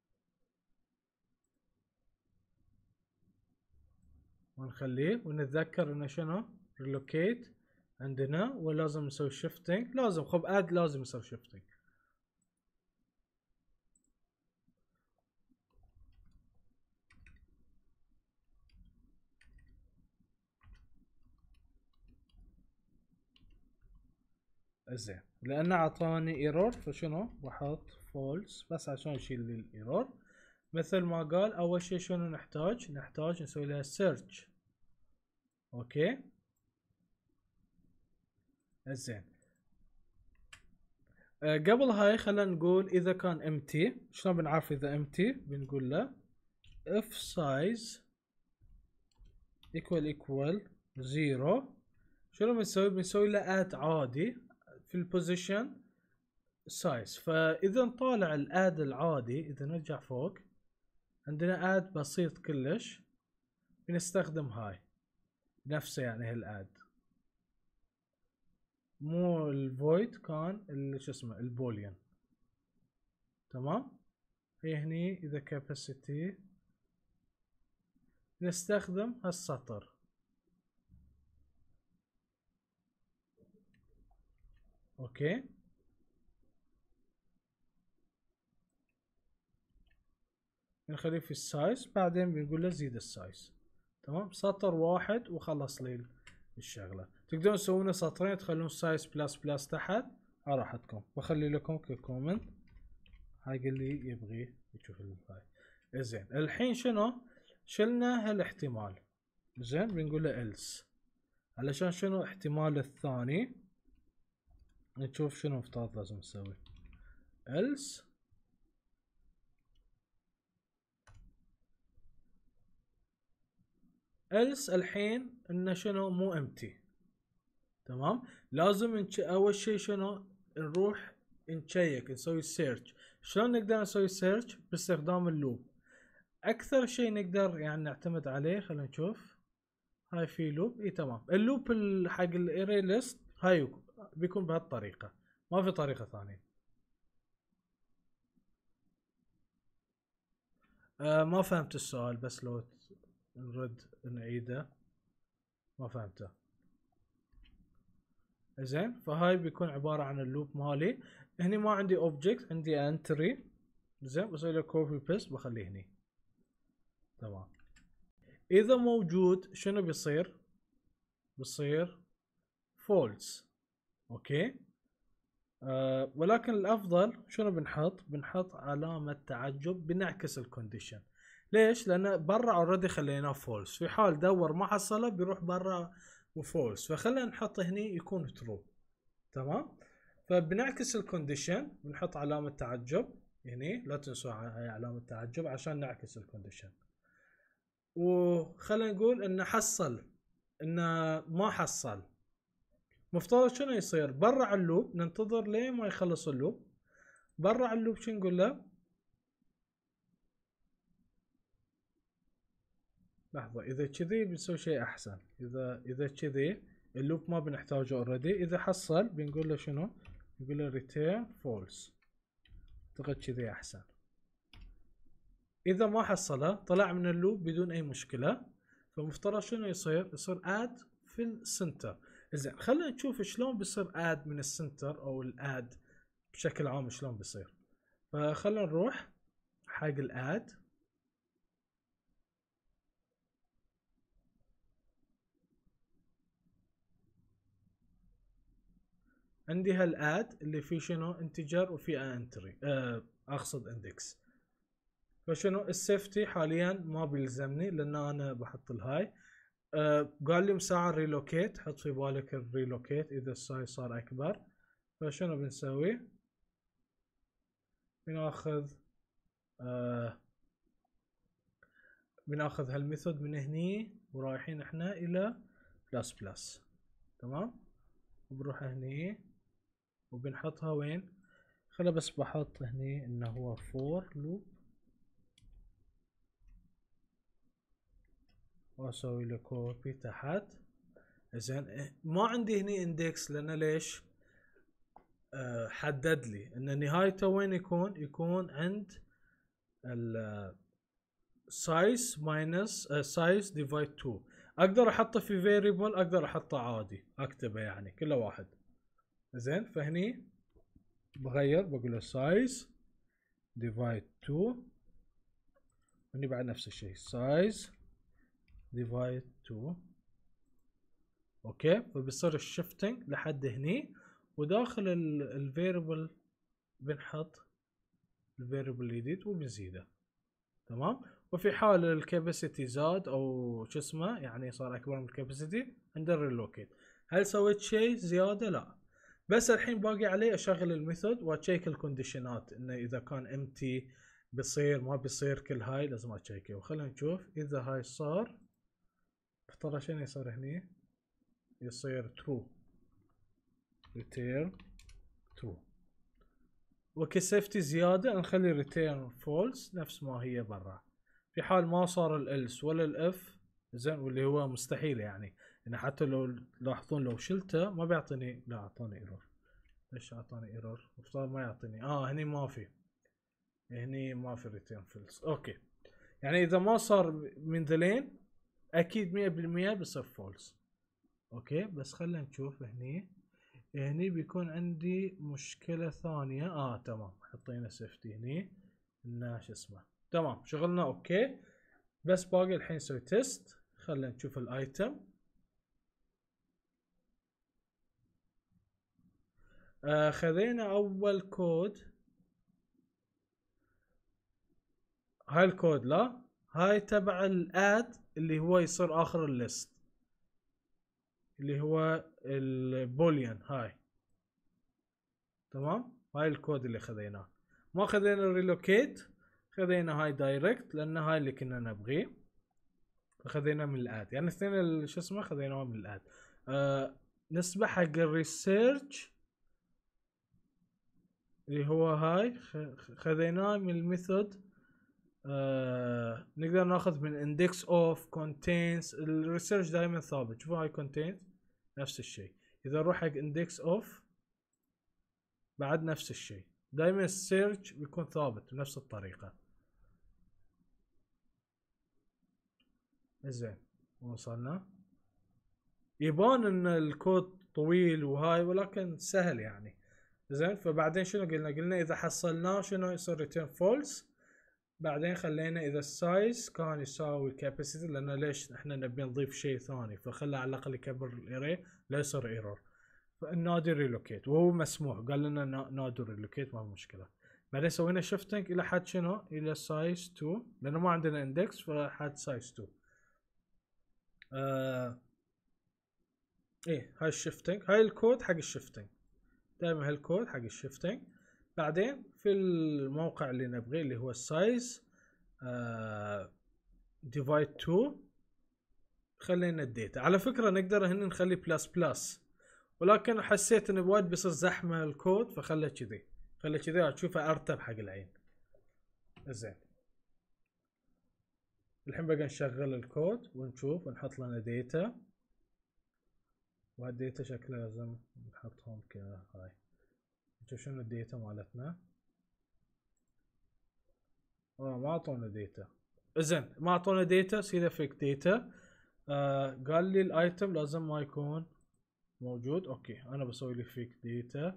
ونخليه، ونتذكر انه شنو relocate عندنا، ولازم نسوي shifting. لازم خب add لازم يصير shifting. زين، لانه اعطاني ايرور فشنو بحط فولس بس عشان يشيل لي الايرور. مثل ما قال اول شيء شنو نحتاج نسوي لها سيرش. اوكي زين، قبل هاي خلينا نقول اذا كان empty شلون بنعرف اذا empty؟ بنقول له if size equal 0 شنو بنسوي؟ بنسوي له اد عادي في البوزيشن سايز. فاذا نطالع الاد العادي، اذا نرجع فوق عندنا اد بسيط كلش، بنستخدم هاي نفسه يعني هالاد، مو الفويد، كان شو اسمه البوليان. تمام. هي هني اذا كاباسيتي نستخدم هالسطر. اوكي. بنخليه في السايز، بعدين بنقول له زيد السايز. تمام. سطر واحد وخلص لي الشغله. تقدرون تسوونه سطرين، تخلون سايز بلس بلس تحت على راحتكم. بخلي لكم ككومنت حق اللي يبغي يشوف الهاي. زين الحين شنو؟ شلنا هالاحتمال. زين بنقول له else علشان شنو احتمال الثاني، نشوف شنو مفترض لازم نسوي. else الحين انه شنو مو امتي. تمام. لازم اول شيء شنو نروح نشيك، نسوي سيرش. شلون نقدر نسوي سيرش؟ باستخدام اللوب. اكثر شيء نقدر يعني نعتمد عليه، خلينا نشوف. هاي في لوب، اي تمام. اللوب حق الاري ليست هاي بيكون بهالطريقه، ما في طريقه ثانيه. ما فهمت السؤال، بس لو نرد نعيده. ما فهمته. زين فهاي بيكون عباره عن اللوب مالي. هني ما عندي اوبجكت، عندي انتري. زين بسوي له كوبي بيست بخليه هني. تمام. اذا موجود شنو بيصير؟ بيصير فولس. اوكي. ولكن الافضل شنو بنحط علامه تعجب، بنعكس الكونديشن. ليش؟ لان برا اوريدي خليناه فولس، في حال دور ما حصله بيروح برا وفولس، فخلينا نحط هني يكون ترو. تمام. فبنعكس الكونديشن، بنحط علامه تعجب هني، لا تنسوا هاي علامه تعجب عشان نعكس الكونديشن. وخلينا نقول انه حصل، انه ما حصل. مفترض شنو يصير؟ برا على اللوب ننتظر ليه ما يخلص اللوب. برا على اللوب شو نقول له؟ لحظة، اذا كذي بنسوي شيء احسن. اذا كذي اللوب ما بنحتاجه اوريدي. اذا حصل بنقول له شنو؟ نقول له return false. اعتقد كذي احسن. اذا ما حصله طلع من اللوب بدون اي مشكلة، فمفترض شنو يصير؟ يصير اد في السنتر. زين خلينا نشوف شلون بيصير اد من السنتر، او الاد بشكل عام شلون بيصير. فخلينا نروح حق الاد. عندي هالاد اللي فيه شنو انتجر وفي انتري، اقصد اندكس. فشنو السيفتي حاليا ما بيلزمني لان انا بحط الهاي. قال لي مساعة ريلوكيت، حط في بالك الريلوكيت اذا السايز صار اكبر. فشنو بنسوي؟ بناخذ بناخذ هالميثود من هني، ورايحين احنا الى بلس بلس. تمام. وبنروح هني وبنحطها وين؟ خلا بس بحط هني انه هو فور لوب، واسوي له كوبي تحت. زين ما عندي هني اندكس لان ليش؟ حدد لي ان نهايته وين يكون؟ يكون عند السايز ماينس سايز ديفايد 2. اقدر احطه في فيريبل، اقدر احطه عادي اكتبه يعني كله واحد. زين فهني بغير بقول له سايز ديفايد 2. هني بعد نفس الشيء سايز ديفايد 2. اوكي. فبيصير الشيفتنج لحد هني، وداخل الفيريبل بنحط الفيريبل الجديد وبنزيده. تمام. وفي حال الكاباسيتي زاد او شو اسمه يعني صار اكبر من الكاباسيتي ندير ريلوكيت. هل سويت شيء زياده؟ لا. بس الحين باقي علي اشغل الميثود واتشيك الكونديشنات، انه اذا كان امتي بيصير ما بيصير، كل هاي لازم اتشيكه. وخلينا نشوف اذا هاي صار. ترى شنو يصير هني؟ يصير true return true. وكسيفتي زيادة نخلي return false نفس ما هي برا. في حال ما صار الelse ولا الاف زين، واللي هو مستحيل يعني ان حتى لو لاحظون لو شلته ما بيعطيني. لا اعطاني ايرور. ليش اعطاني ايرور؟ مفترض ما يعطيني. هني ما في، هني ما في return false. اوكي، يعني اذا ما صار من ذلين اكيد 100% بيصير false. اوكي بس خلينا نشوف هني بيكون عندي مشكلة ثانية. تمام، حطينا سيفتي هني إنه شو اسمه. تمام شغلنا اوكي، بس باقي الحين نسوي تيست. خلينا نشوف الايتم. خذينا اول كود. هاي الكود لا، هاي تبع الاد اللي هو يصير اخر الليست، اللي هو البوليان هاي. تمام، هاي الكود اللي خذيناه. ما خذينا الريلوكيت، خذينا هاي دايركت لان هاي اللي كنا نبغيه، فخذينا من الاد. يعني اثنين شو اسمه خذيناه من الاد. نسبة حق الريسيرش اللي هو هاي خذيناه من الميثود. نقدر ناخذ من index of contains. الريسيرش دائما ثابت. شوفوا هاي contains نفس الشيء. اذا نروح حق index of بعد نفس الشيء. دائما السيرش بيكون ثابت بنفس الطريقة. زين وصلنا. يبان ان الكود طويل وهاي ولكن سهل يعني. زين فبعدين شنو قلنا اذا حصلناه شنو يصير return false. بعدين خلينا اذا السايز كان يساوي الكاباسيتي، لان ليش احنا نبي نضيف شيء ثاني، فخلى على الاقل يكبر الاري لا يصير ايرور. فالنادي ريلوكيت وهو مسموح، قال لنا نادي ريلوكيت ما في مشكله. بعدين سوينا شيفتنج الى حد شنو، الى سايز 2، لانه ما عندنا اندكس فحد سايز 2. ايه هاي الشيفتنج، هاي الكود حق الشيفتنج. دائما هالكود حق الشيفتنج. بعدين في الموقع اللي نبغيه اللي هو السايز ديفايد 2 خلينا الديتا. على فكرة نقدر هنا نخلي بلس بلس، ولكن حسيت انه وايد بيصير زحمة الكود فخلى كذي. خلى كذي تشوفه ارتب حق العين. زين الحين بقى نشغل الكود ونشوف ونحط لنا ديتا. وهالديتا شكلها لازم نحطهم كهاي. نشوف شنو الديتا مالتنا. ما اعطونا ديتا. زين ما اعطونا ديتا، سيدا فيك ديتا. قال لي الايتم لازم ما يكون موجود. اوكي انا بسوي لي فيك ديتا.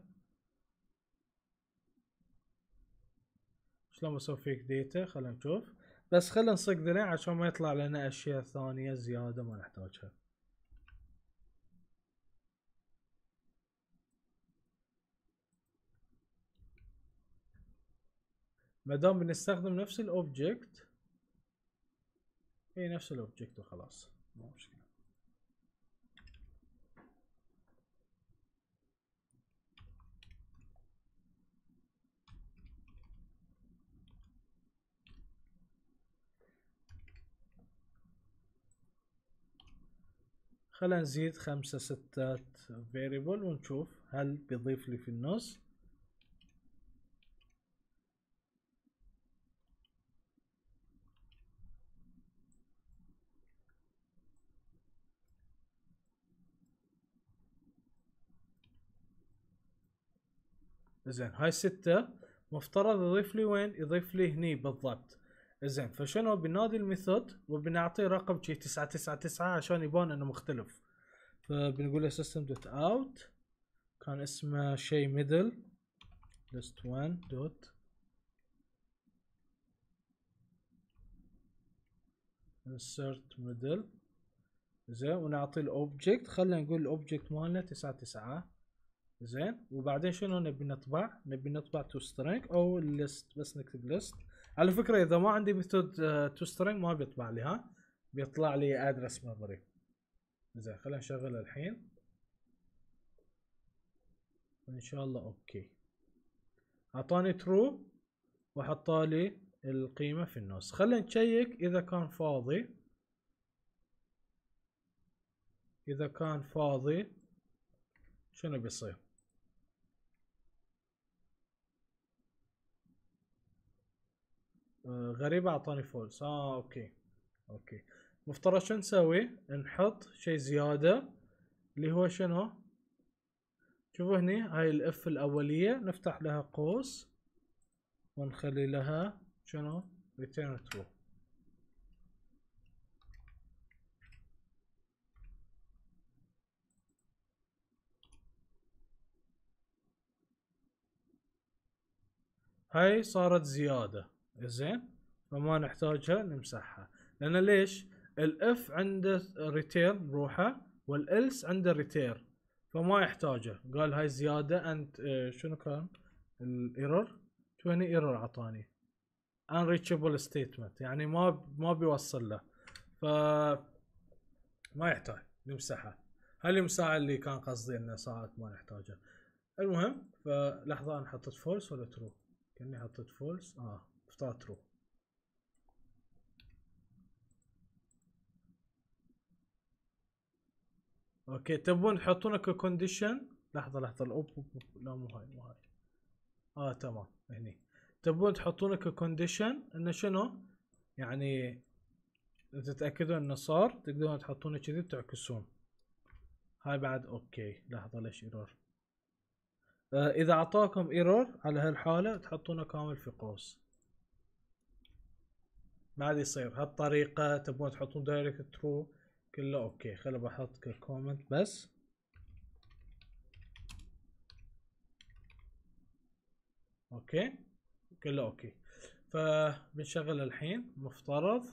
شلون بسوي فيك ديتا؟ خلينا نشوف. بس خلينا نصق ذلين عشان ما يطلع لنا اشياء ثانية زيادة ما نحتاجها. ما دام بنستخدم نفس الاوبجكت، هي نفس الاوبجكت وخلاص مو مشكلة. خلينا نزيد 5 6 variable ونشوف هل بيضيف لي في النص. زين هاي 6 مفترض يضيف لي وين؟ يضيف لي هني بالضبط. زين فشنو بنادي الميثود وبنعطيه رقم شي 999 عشان يبان انه مختلف. فبنقول له system.out كان اسمه شيء middle list1 dot insert middle. زين ونعطي الاوبجكت. خلينا نقول الاوبجكت مالنا 99. زين وبعدين شنو نبي نطبع؟ نبي نطبع تو سترينج او الليست. بس نكتب ليست. على فكره اذا ما عندي ميثود تو سترينج ما بيطبع لي، بيطلع لي ادرس ميموري. زين خلينا نشغل الحين ان شاء الله. اوكي اعطاني ترو وحطالي القيمه في النص. خلينا نشيك اذا كان فاضي. اذا كان فاضي شنو بيصير؟ غريبة، اعطاني فولس. اوكي اوكي. مفترض شو نسوي؟ نحط شيء زيادة اللي هو شنو؟ شوفوا هني هاي الاف الاولية نفتح لها قوس ونخلي لها شنو؟ return true. هاي صارت زيادة، زين، فما نحتاجها نمسحها. لان ليش؟ الاف عنده ريتيرن بروحه والالس عنده ريتير، فما يحتاجه. قال هاي زيادة. انت شنو كان الايرور؟ شو هني ايرور عطاني unreachable statement، يعني ما بيوصل له، ف ما يحتاج نمسحها. هل المساعة اللي كان قصدي انه ساعات ما نحتاجها. المهم، فلحظة انا حطيت فولس ولا ترو؟ كاني حطيت فولس. افترض ترو. اوكي، تبون تحطونه ككونديشن؟ لحظة لا مو هاي مو هاي. تمام. هني تبون تحطونه ككونديشن انه شنو؟ يعني تتأكدون انه صار، تقدرون تحطونه كذي تعكسون. هاي بعد اوكي. لحظة ليش ايرور؟ اذا اعطاكم ايرور على هالحالة تحطونه كامل في قوس، بعد يصير هالطريقة. تبون تحطون دايركت ترو كله اوكي. خلي بحط ككومنت بس. اوكي كله اوكي. فبنشغل الحين. مفترض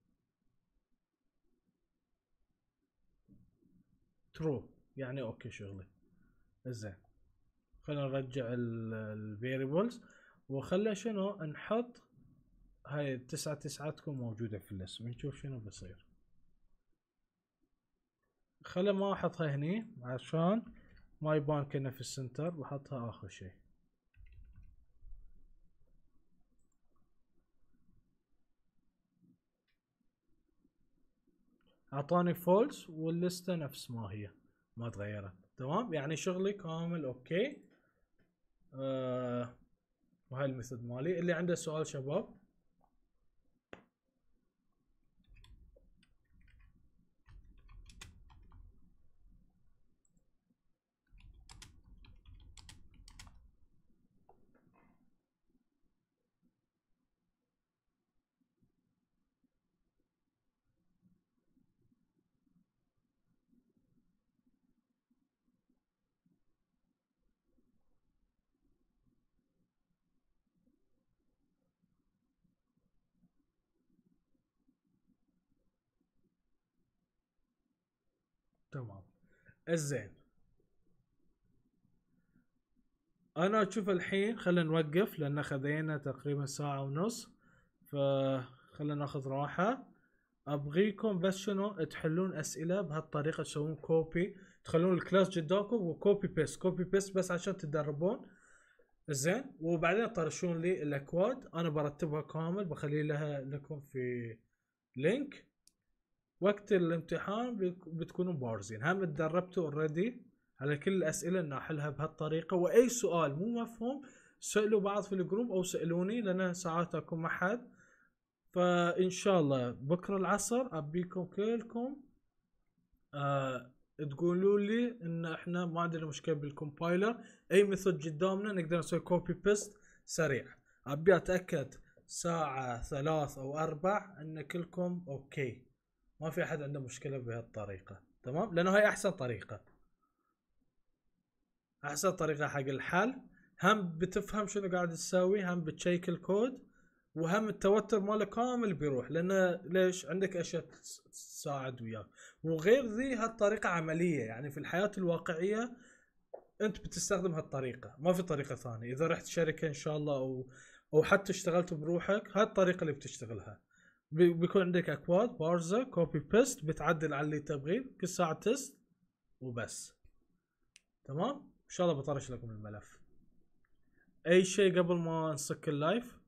ترو يعني اوكي شغلي. زين، خلينا نرجع الفيريبلز وخلي شنو نحط. هاي التسعة تكون موجودة في الاسم، نشوف شنو بيصير. خلي ما احطها هني عشان ما يبان كنا في السنتر، بحطها اخر شيء. اعطاني فولس واللستة نفس ما هي، ما تغيرت. تمام، يعني شغلي كامل اوكي. وهاي الميثود مالي. اللي عنده سؤال شباب؟ تمام. الزين، انا اشوف الحين خلينا نوقف لان خذينا تقريبا ساعة ونص، فخلينا ناخذ راحة. ابغيكم بس شنو تحلون اسئلة بهالطريقة، تسوون كوبي، تخلون الكلاس قدامكم وكوبي بيست كوبي بيست بس عشان تتدربون. زين، وبعدين طرشون لي الاكواد، انا برتبها كامل بخلي لها لكم في لينك. وقت الامتحان بتكونوا بارزين. هم تدربتوا اوريدي على كل الاسئله ان احلها بهالطريقه، واي سؤال مو مفهوم سالوا بعض في الجروب او سالوني لان ساعات اكون مع حد. فان شاء الله بكره العصر ابيكم كلكم تقولوا لي ان احنا ما عندنا مشكله بالكومبايلر، اي ميثود قدامنا نقدر نسوي كوبي بيست سريع. ابي اتاكد ساعه 3 او 4 ان كلكم اوكي، ما في احد عنده مشكله بهالطريقه. تمام، لانه هاي احسن طريقه، احسن طريقه حق الحل. هم بتفهم شنو قاعد تسوي، هم بتشيك الكود، وهم التوتر ماله كامل بيروح. لان ليش؟ عندك اشياء تساعد وياك. وغير ذي هالطريقه عمليه، يعني في الحياه الواقعيه انت بتستخدم هالطريقه، ما في طريقه ثانيه. اذا رحت شركه ان شاء الله او حتى اشتغلت بروحك، هاي الطريقه اللي بتشتغلها. بيكون عندك اكواد بارزه كوبي بيست، بتعدل على اللي تبغيه كل ساعه تست وبس. تمام، ان شاء الله بطرش لكم الملف. اي شيء قبل ما نسك اللايف؟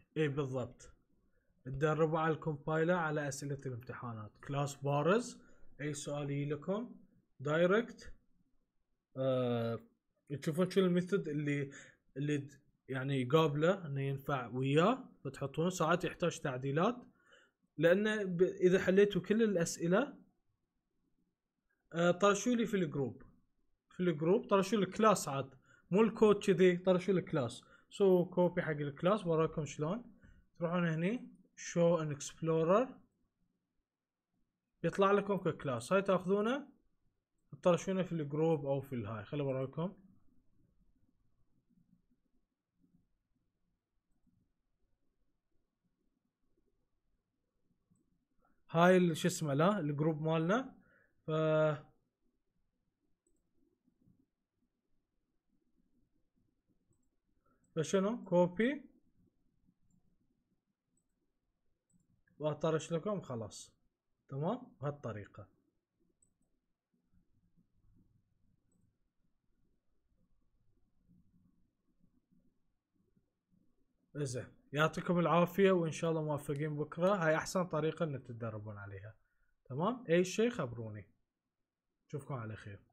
اي بالضبط، تدربوا على الكومبايلر على اسئله الامتحانات. كلاس بارز، اي سؤال يجي لكم دايركت تشوفون شو الميثود اللي يعني يقابله انه ينفع وياه، فتحطونه. ساعات يحتاج تعديلات، لان اذا حليتوا كل الاسئله طرشوا لي في الجروب، طرشوا الكلاس عاد، مو الكود كذي، طرشوا الكلاس. سو كوبي حق الكلاس، وراكم شلون. تروحون هني شو ان اكسبلورر، يطلع لكم ككلاس، هاي تاخذونه تطرشونه في الجروب او في الهاي. خلي وراكم. هاي شو اسمه، لا الجروب مالنا. ف فشنو كوبي واطرش لكم خلاص. تمام بهالطريقة. زين، يعطيكم العافية وان شاء الله موفقين بكرة. هاي احسن طريقة ان تتدربون عليها. تمام، اي شيء خبروني. اشوفكم على خير.